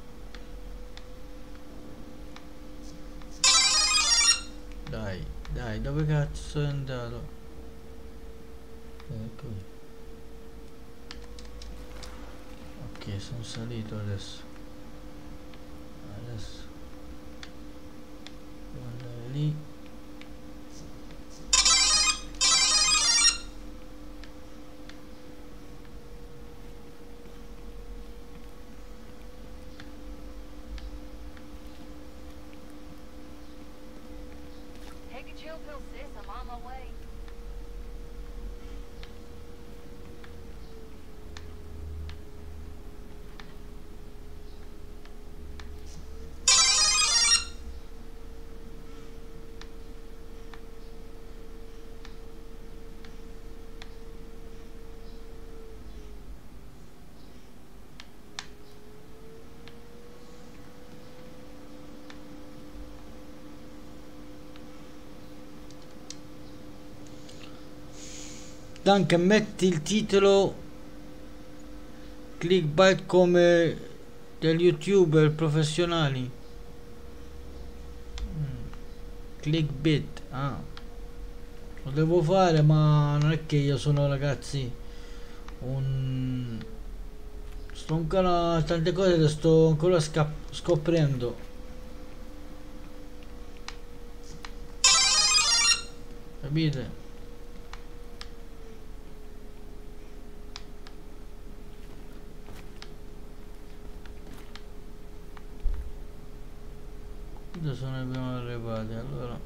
Dai, dai, dove cazzo è andato? Ecco. Ok. Ok, sono salito adesso. Adesso devo andare lì. Take a chill pill, sis. I'm on my way. Duncan, metti il titolo clickbait come degli youtuber professionali. Mm. Clickbait, ah, lo devo fare, ma non è che io sono, ragazzi, un sto ancora, tante cose le sto ancora scap- scoprendo. Capite? Dove sono abbiamo arrivati? Allora,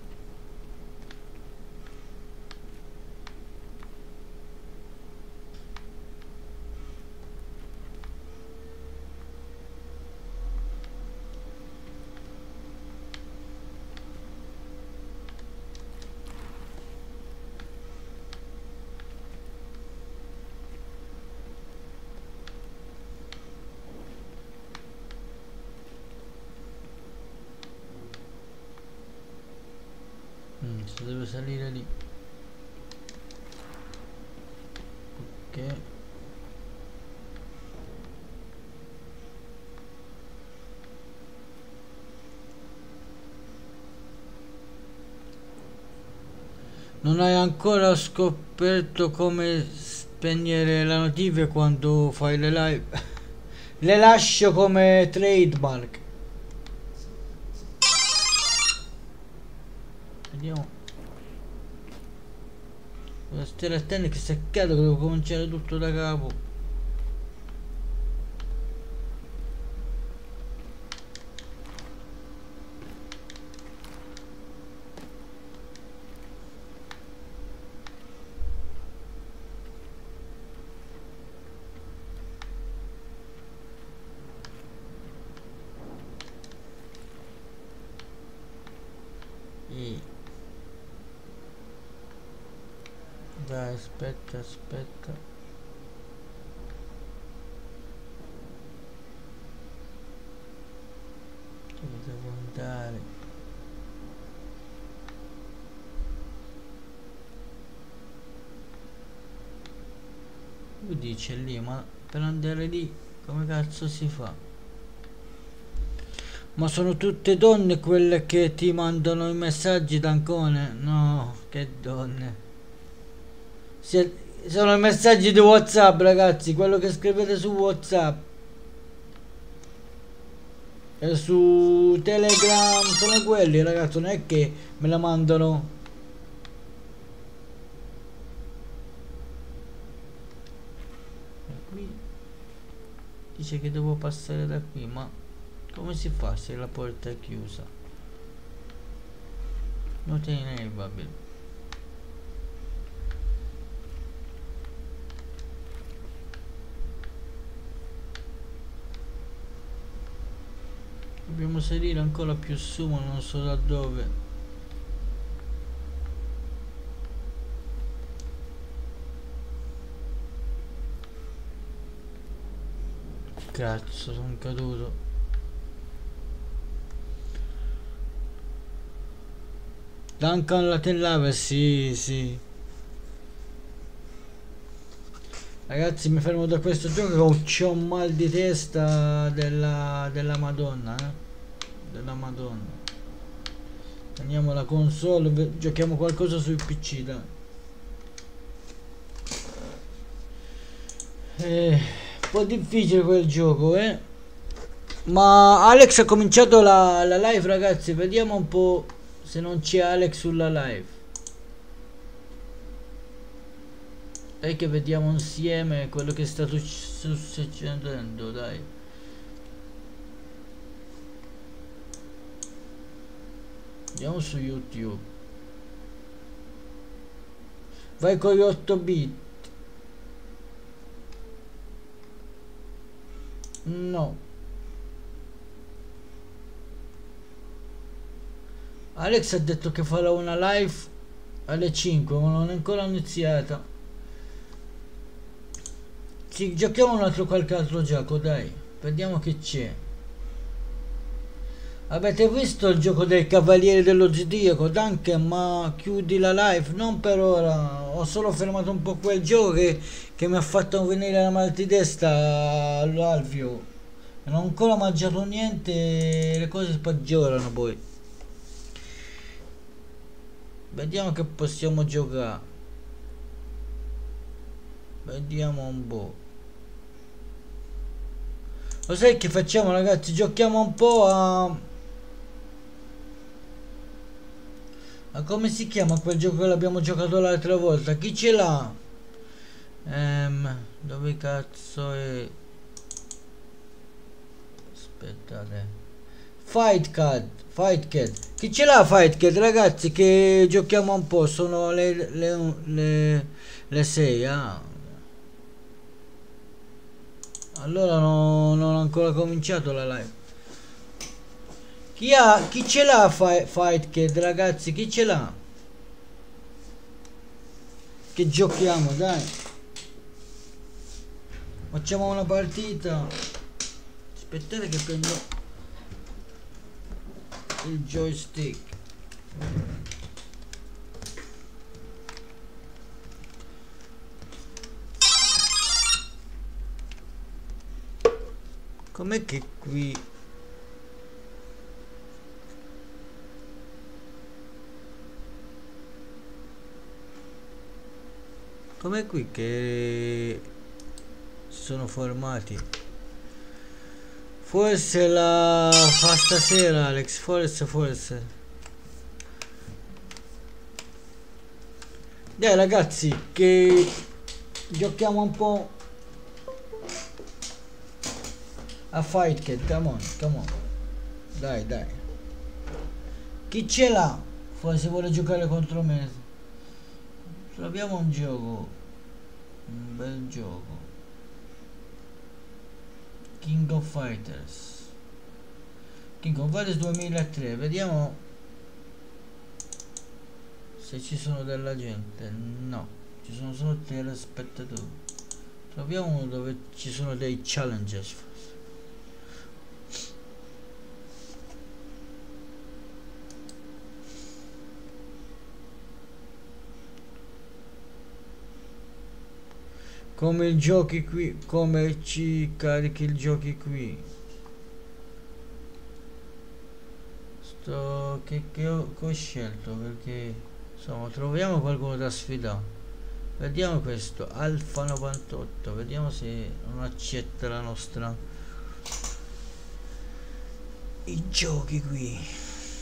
mm, si deve salire lì. Ok. Non hai ancora scoperto come spegnere la notifica quando fai le live? Le lascio come trademark. Vediamo. Stai attenti che seccato, che devo cominciare tutto da capo. E dai, aspetta, aspetta. Dove devo andare? Lui dice lì, ma per andare lì come cazzo si fa? Ma sono tutte donne quelle che ti mandano i messaggi, Dancone? No, che donne. Si- sono i messaggi di WhatsApp, ragazzi, quello che scrivete su WhatsApp e su Telegram, sono quelli, ragazzi, non è che me la mandano. E qui dice che devo passare da qui, ma come si fa se la porta è chiusa? Not enabable. Dobbiamo salire ancora più su, ma non so da dove. Cazzo, sono caduto. Duncan la tellava, sì, sì. Ragazzi, mi fermo da questo gioco che c'ho un mal di testa della, della Madonna, eh? Della Madonna. Prendiamo la console, giochiamo qualcosa sul P C, dai. Eh, Un po' difficile quel gioco, eh. Ma Alex ha cominciato la, la live, ragazzi. Vediamo un po' se non c'è Alex sulla live. E che vediamo insieme quello che sta succedendo, dai. Andiamo su YouTube. Vai con gli otto bit. No. Alex ha detto che farà una live alle cinque, ma non è ancora iniziata. Ci giochiamo un altro qualche altro gioco, dai. Vediamo che c'è. Avete visto il gioco dei Cavalieri dello Zodiaco, Duncan? Ma chiudi la live? Non per ora. Ho solo fermato un po' quel gioco che, che mi ha fatto venire la mal di testa all'Alvio. Non ho ancora mangiato niente, le cose peggiorano poi. Vediamo che possiamo giocare. Vediamo un po'. Lo sai che facciamo, ragazzi? Giochiamo un po' a... a come si chiama quel gioco che l'abbiamo giocato l'altra volta? Chi ce l'ha? Ehm, dove cazzo è? Aspettate. Fight Cat, Fight Cat. Chi ce l'ha Fight Cat, ragazzi? Che giochiamo un po'. Sono le le le, le sei, ah. Allora no, non ho ancora cominciato la live. Chi ha, chi ce l'ha Fight, Fight Cat, ragazzi? Chi ce l'ha? Che giochiamo, dai. Facciamo una partita. Aspettate che prendo il joystick. Com'è che qui com'è qui che si sono formati? Forse la fa stasera Alex, forse forse dai ragazzi che giochiamo un po' a Fight Cat, come on, come on. Dai, dai. Chi ce l'ha? Forse vuole giocare contro me. Troviamo un gioco. Un bel gioco. King of Fighters. King of Fighters duemilatré. Vediamo se ci sono della gente. No, ci sono solo telespettatori. Troviamo uno dove ci sono dei challenges. Come il giochi qui, come ci carichi il giochi qui. Sto che, che, ho, che ho scelto perché insomma troviamo qualcuno da sfidare. Vediamo questo Alfa novantotto, vediamo se non accetta la nostra i giochi qui.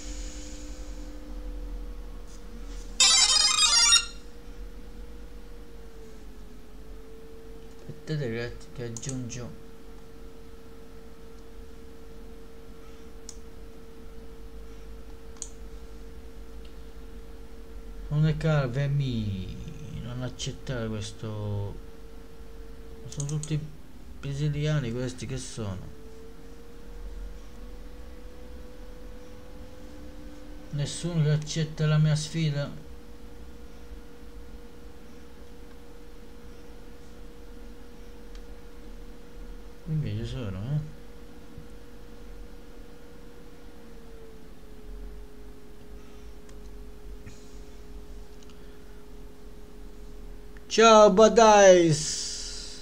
Aspettate ragazzi che aggiungo non è carvemi, non accettare questo. Sono tutti brasiliani questi, che sono? Nessuno che accetta la mia sfida. Invece sono, eh? Ciao Badais.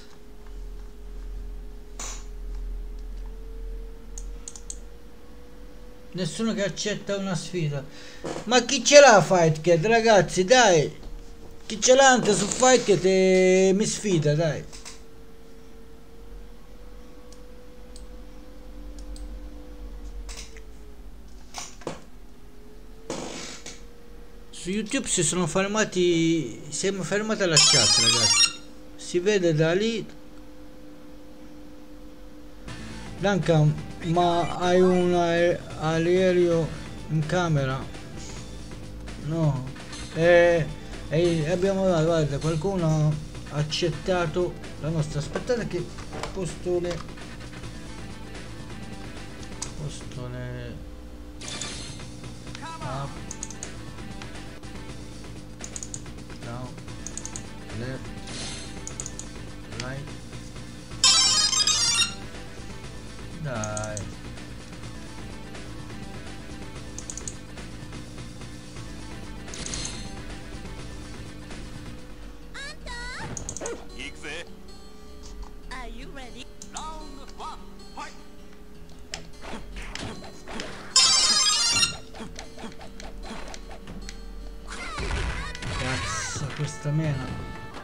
Nessuno che accetta una sfida. Ma chi ce l'ha Fight Cat, ragazzi, dai. Chi ce l'ha anche su Fight Cat e mi sfida, dai. Su YouTube si sono fermati, si è fermata la chat, ragazzi, si vede da lì. Duncan, ma hai un ae- aereo in camera? No. E, e abbiamo, guarda, qualcuno ha accettato la nostra. Aspettate che posto le posto le up, down, left, right. Dai. Are you ready? Round one, fight! Cazzo, questa mena.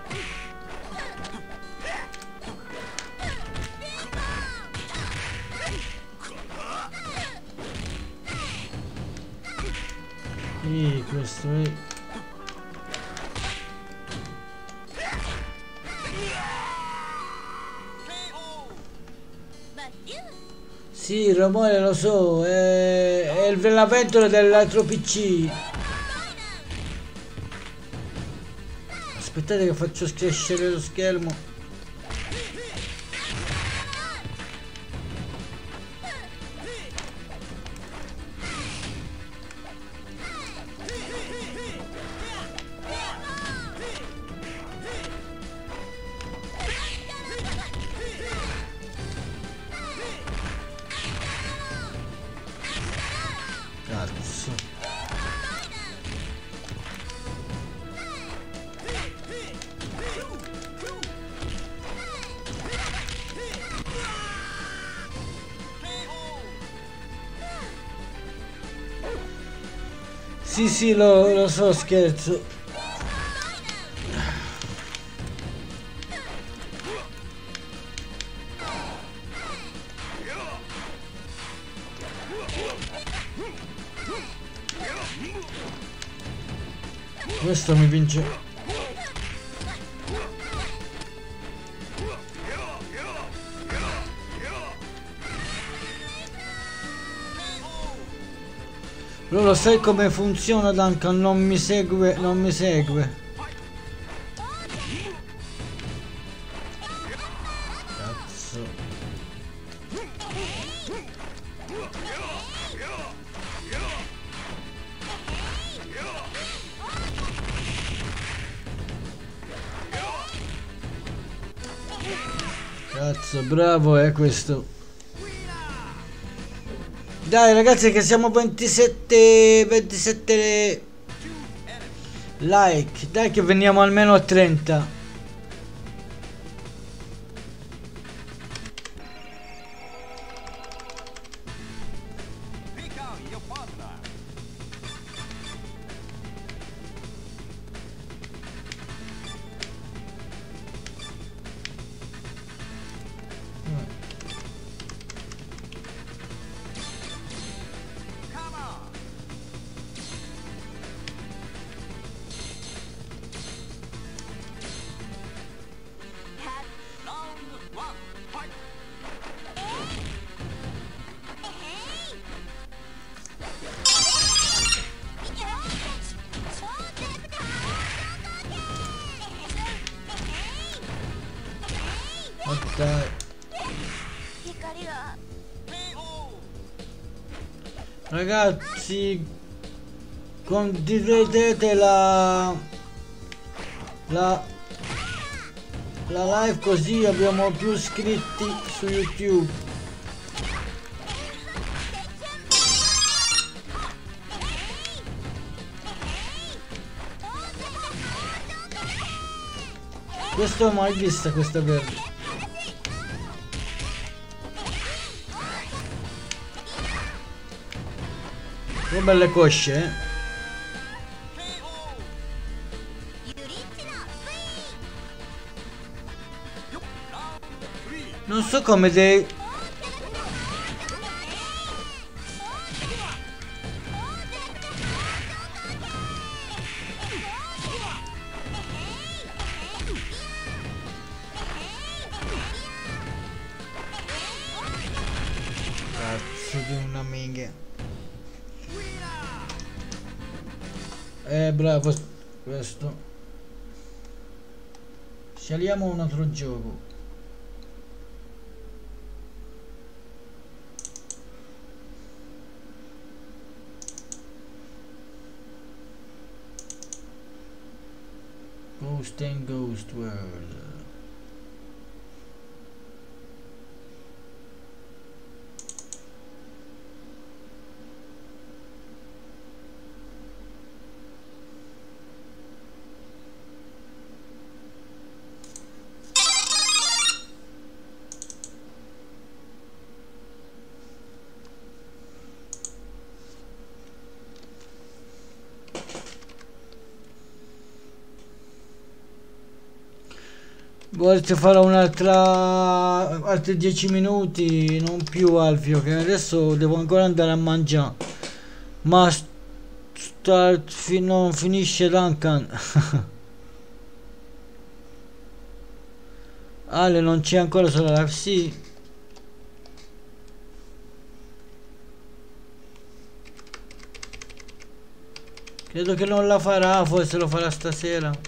Sì, questo è. Sì, il rumore lo so, è, è il- la pentola dell'altro P C. Aspettate che faccio crescere lo schermo. Cazzo. Sì, sì, lo, lo so, scherzo. Questo mi vince. Lo sai come funziona, Duncan? Non mi segue, non mi segue. Cazzo. Cazzo, bravo, è questo. Dai ragazzi, che siamo ventisette ventisette like. Dai che veniamo almeno a trenta. Dai. Ragazzi, condividete la la la live così abbiamo più iscritti su YouTube. Questo mai vista, questa verde. Che belle cosce, eh? Non so come dei... di una minchia. Eh bravo questo. Scegliamo un altro gioco. Ghost and Ghost World. Volete fare un'altra altri dieci minuti, non più Alfio, che adesso devo ancora andare a mangiare. Ma sta, fi, non finisce Duncan. Ale non c'è ancora sulla live, sì. Credo che non la farà, forse lo farà stasera.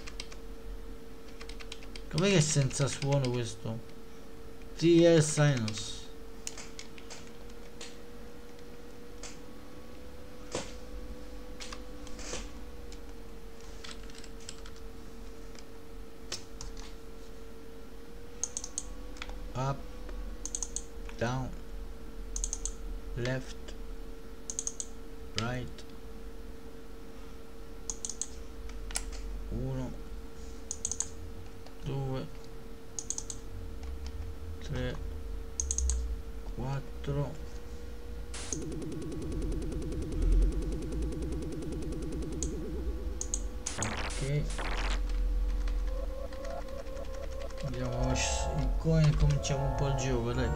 Com'è che è senza suono questo? T S Sinus. Up, down, left, right. Uno, due, tre, quattro, ok, andiamo i coin e cominciamo un po' il gioco, dai.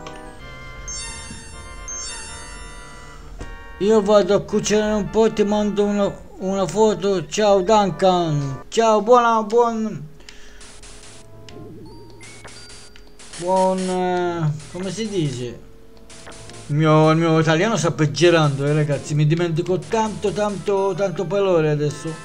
Io vado a cucinare un po' e ti mando una, una foto. Ciao Duncan, ciao, buona, buon buon eh, come si dice, il mio, il mio italiano sta peggiorando, eh, ragazzi, mi dimentico tanto tanto tanto parole adesso.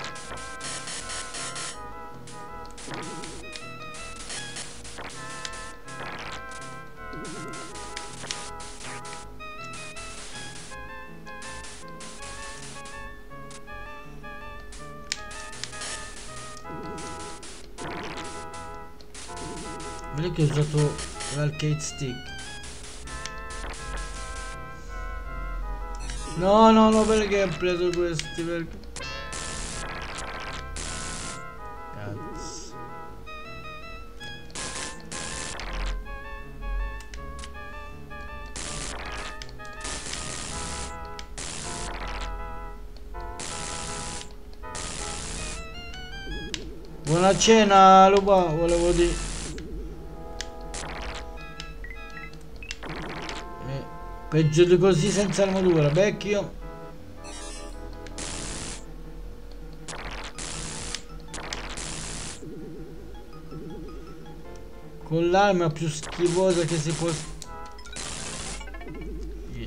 Vedi che ho usato l'arcade stick. No, no, no, perché ho preso questi? Perché? Cazzo. Buona cena, Lupa, volevo dire. Peggio di così senza armatura, vecchio. Con l'arma più schifosa che si può. Yeah.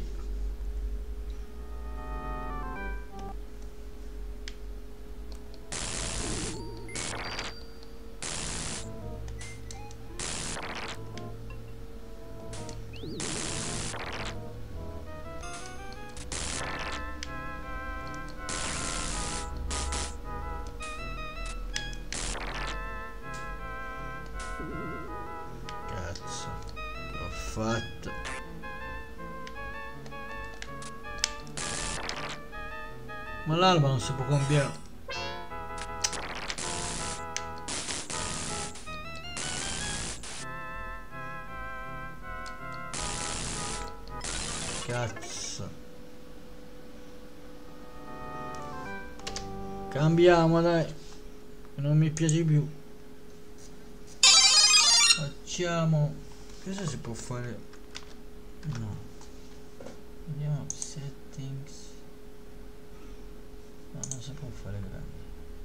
Cazzo, l'ho fatto. Ma l'arma non si può cambiare. Cazzo. Cambiamo, dai. Non mi piace più. Facciamo. Cosa si può fare? No. Vediamo settings. No, non si può fare grande.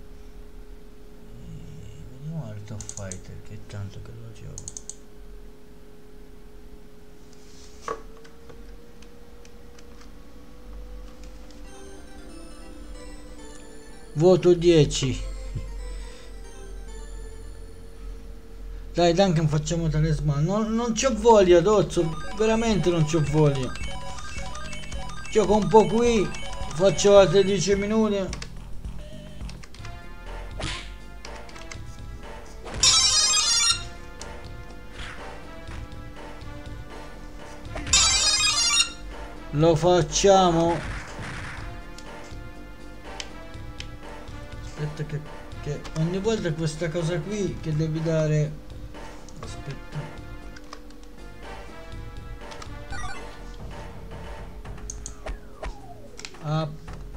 E vediamo Art of Fighter, che è tanto che lo gioco. Voto dieci. Dai Duncan, facciamo talismano. Non, non c'ho voglia Dozzo, veramente non c'ho voglia. Gioco un po' qui, faccio altri dieci minuti. Lo facciamo. Aspetta che, che ogni volta questa cosa qui che devi dare. Aspetta. Up.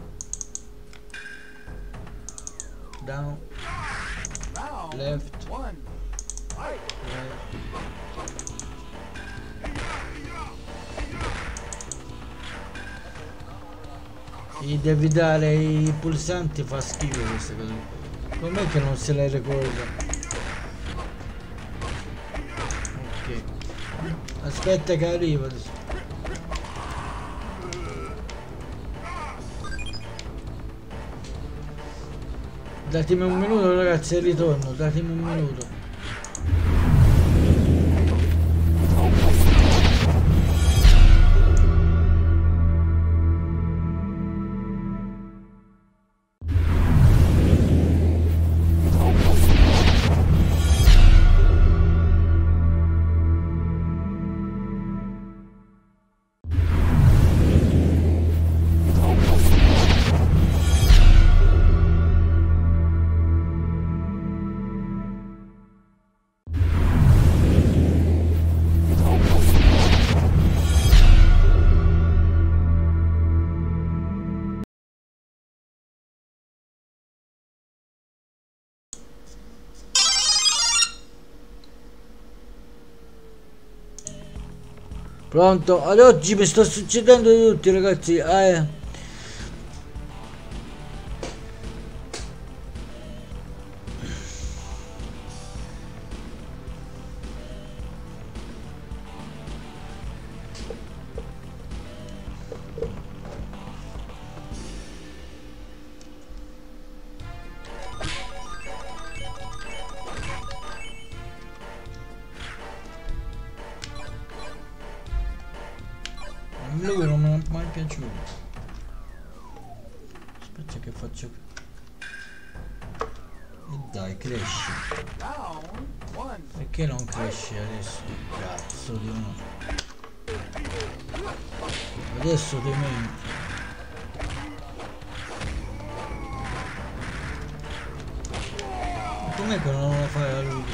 Down. Left. Right. Gli devi dare i pulsanti, fa schifo queste cose. Com'è che non se le ricorda? Ok. Aspetta che arriva adesso. Datemi un minuto ragazzi e ritorno, datemi un minuto. Pronto? Ad oggi mi sta succedendo di tutti ragazzi, eh. Lui non mi è mai piaciuto. Aspetta che faccio. E dai, cresci. Perché non cresci adesso? Cazzo di uno. Adesso ti menti. Ma com'è che non lo fai a lui?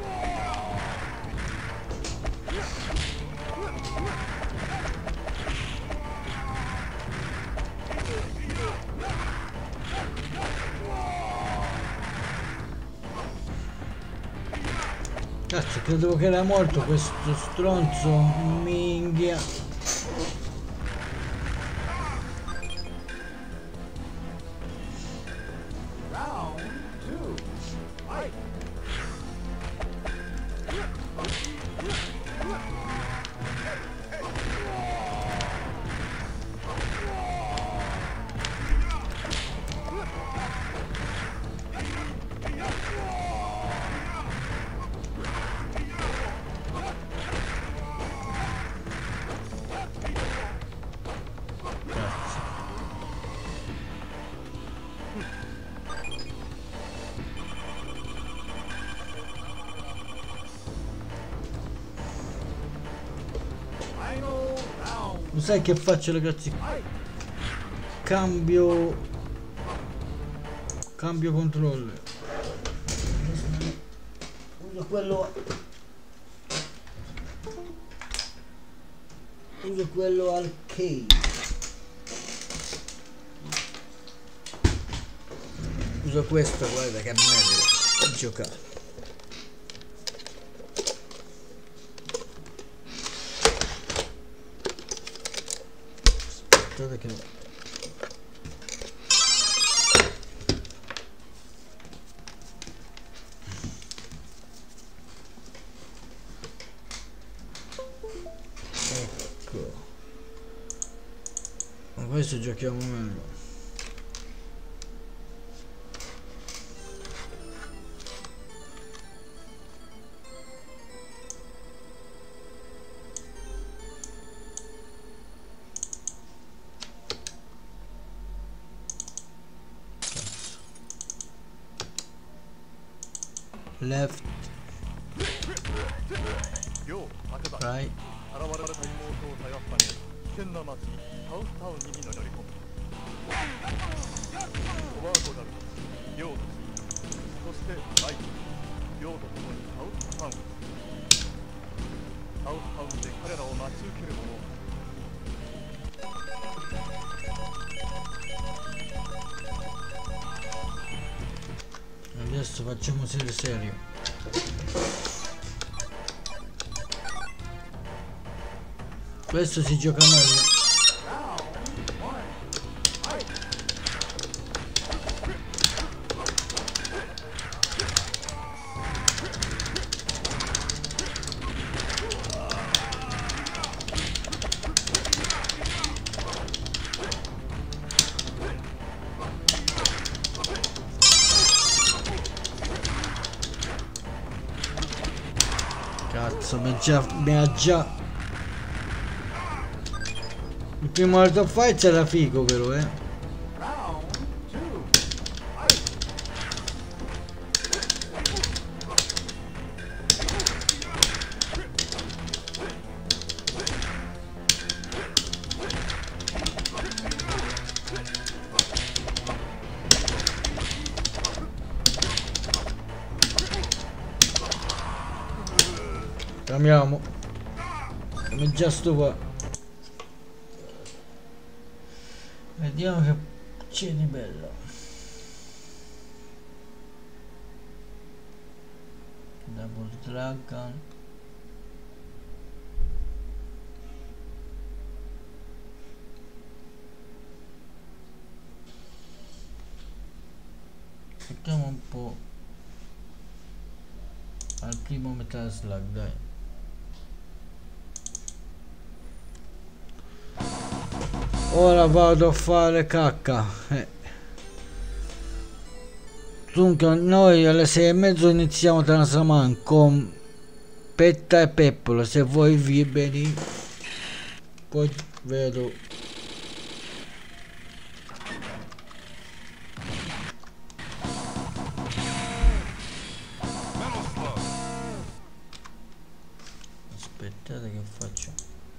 Cazzo, credevo che era morto questo stronzo, minchia. Lo sai che faccio ragazzi? Cambio Cambio controller. Uso quello Uso quello arcade. Uso questo, guarda che bello giocare. Che ecco, ma questo giochiamo meglio. left, right. 現れた妹を頼ったね。危険な町、サウスタウンに乗り込む。コバートダル、リョウと、そしてライト、リョウとともにサウスタウン。サウスタウンで彼らを待ち受ける者。 Adesso facciamo serio serio. Questo si gioca meglio. Cazzo, mi ha già, mi ha già... Il primo Art of Fight era figo però, eh. Cambiamo. Mi già stufa. Vediamo che c'è di bello. Double Dragon. Mettiamo un po' al primo Metal Slug, dai. Ora vado a fare cacca. Eh. Dunque noi alle sei e mezzo iniziamo Transaman con Petta e Peppola. Se vuoi liberi, poi vedo. Aspettate che faccio.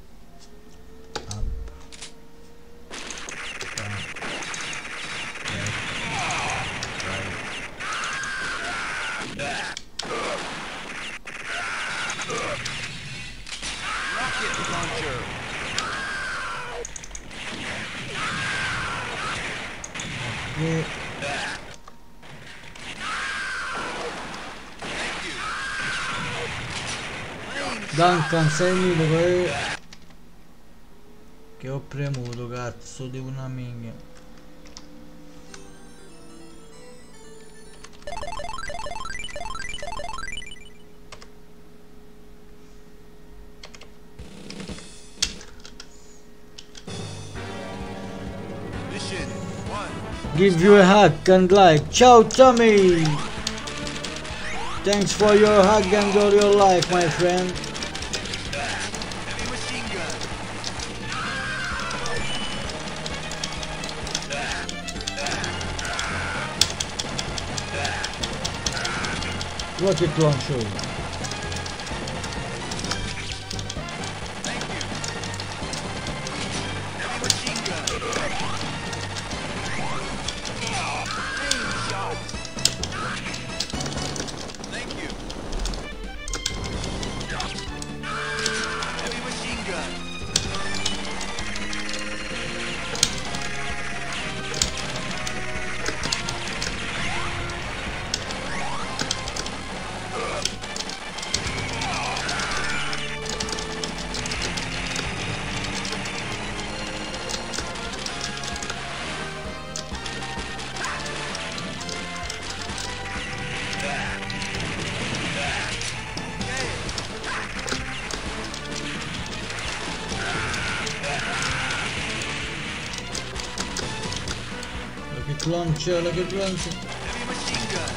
Duncan, segni dove che ho premuto, cazzo di una minchia. Give you a hug and like. Ciao Tommy! Thanks for your hug and all your life, my friend. Rocket launcher. Launcher, look at launcher. Heavy machine gun.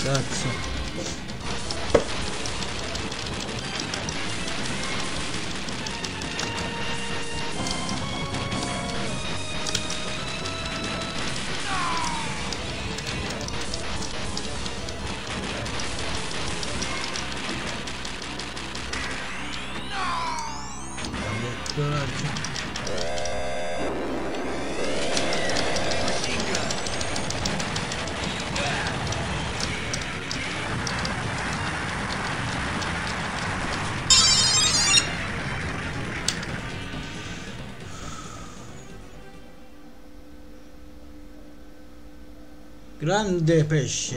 Cazzo. Grande pesce.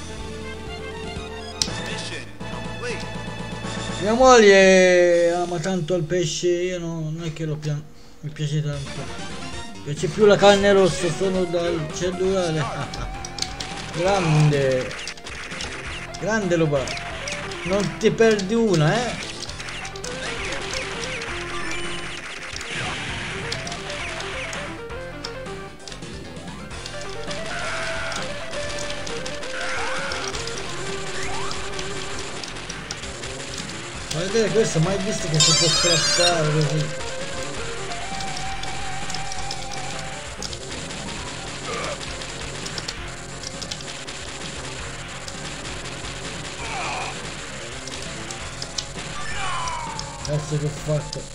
Mission complete. Mia moglie ama tanto il pesce, io no, non è che lo pian... mi piace tanto. Mi piace più la carne rossa, sono dal cellulare. Grande. Grande roba. Non ti perdi una, eh. Guardate, questo mai visto che si può strappare così. Cazzo che ho fatto.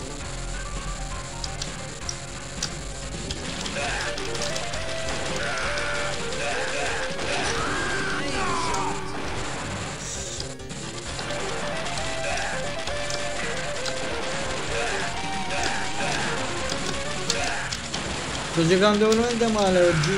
Sto giocando veramente male oggi.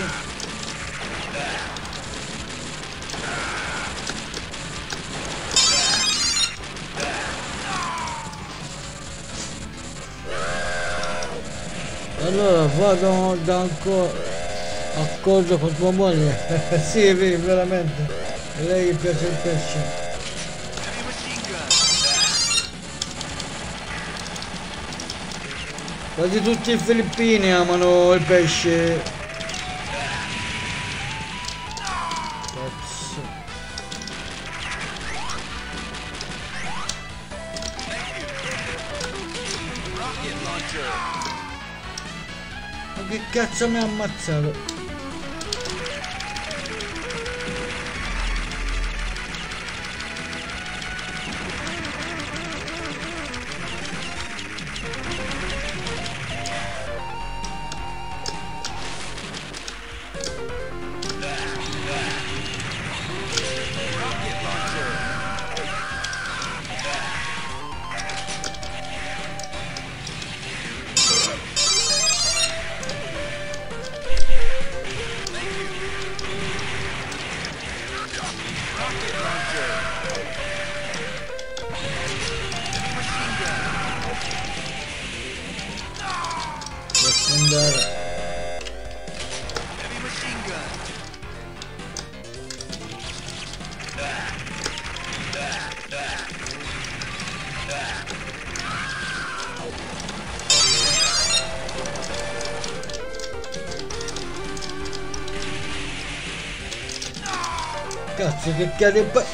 Allora vado da ancora accordo con tua moglie. Sì, è vero, veramente. A lei piace il pesce. Quasi tutti i filippini amano il pesce. Cazzo. Ma che cazzo mi ha ammazzato? Cazzo che cade poi.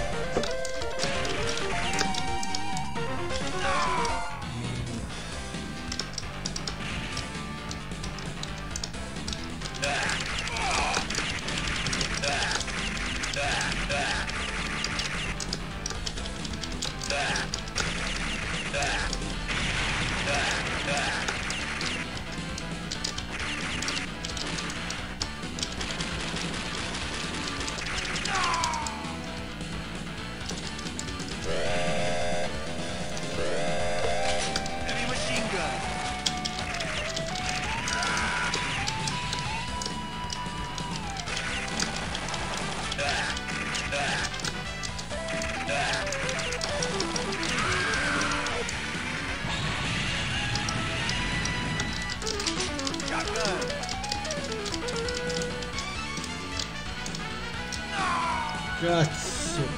Cazzo.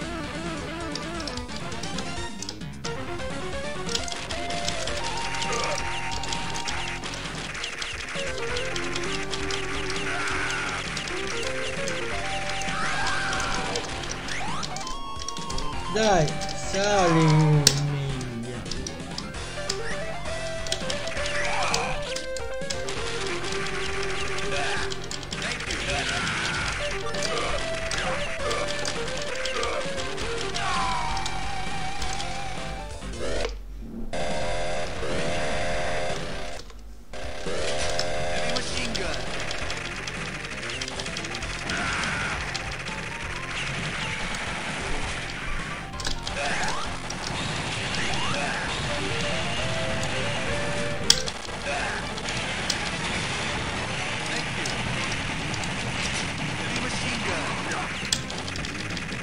Dai, sali, minchia. Heavy machine gun. Thank you. Heavy machine gun.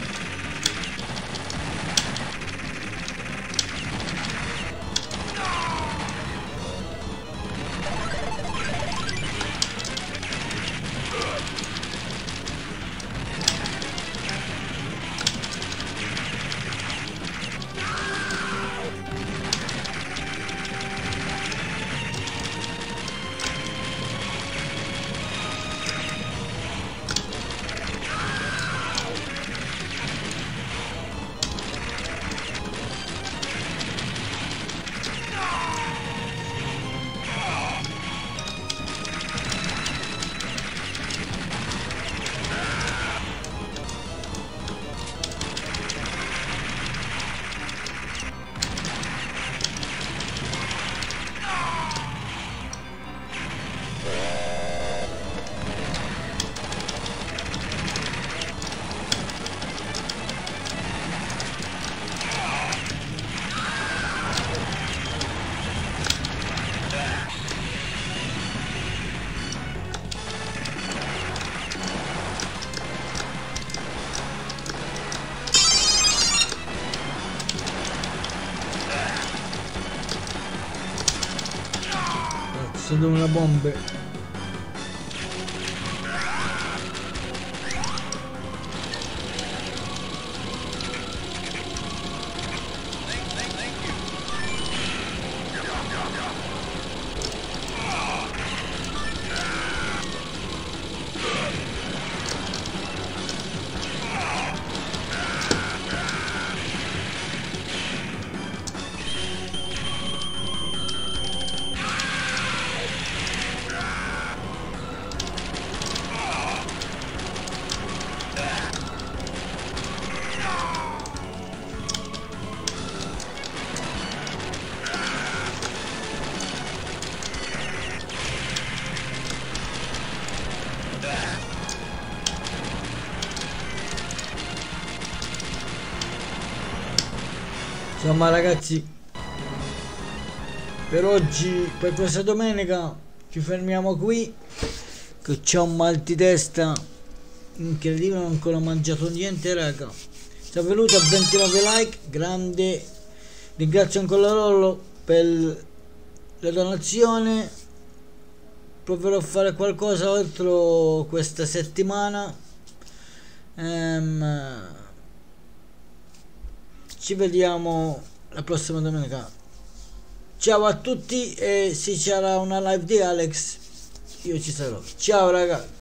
Sono una bomba. Insomma ragazzi, per oggi, per questa domenica ci fermiamo qui, che c'ho un mal di testa incredibile, non ho ancora mangiato niente raga. Siamo venuti a ventinove like, grande, ringrazio ancora loro per la donazione. Proverò a fare qualcosa altro questa settimana. ehm, Ci vediamo la prossima domenica. Ciao a tutti e se ci sarà una live di Alex io ci sarò. Ciao ragazzi.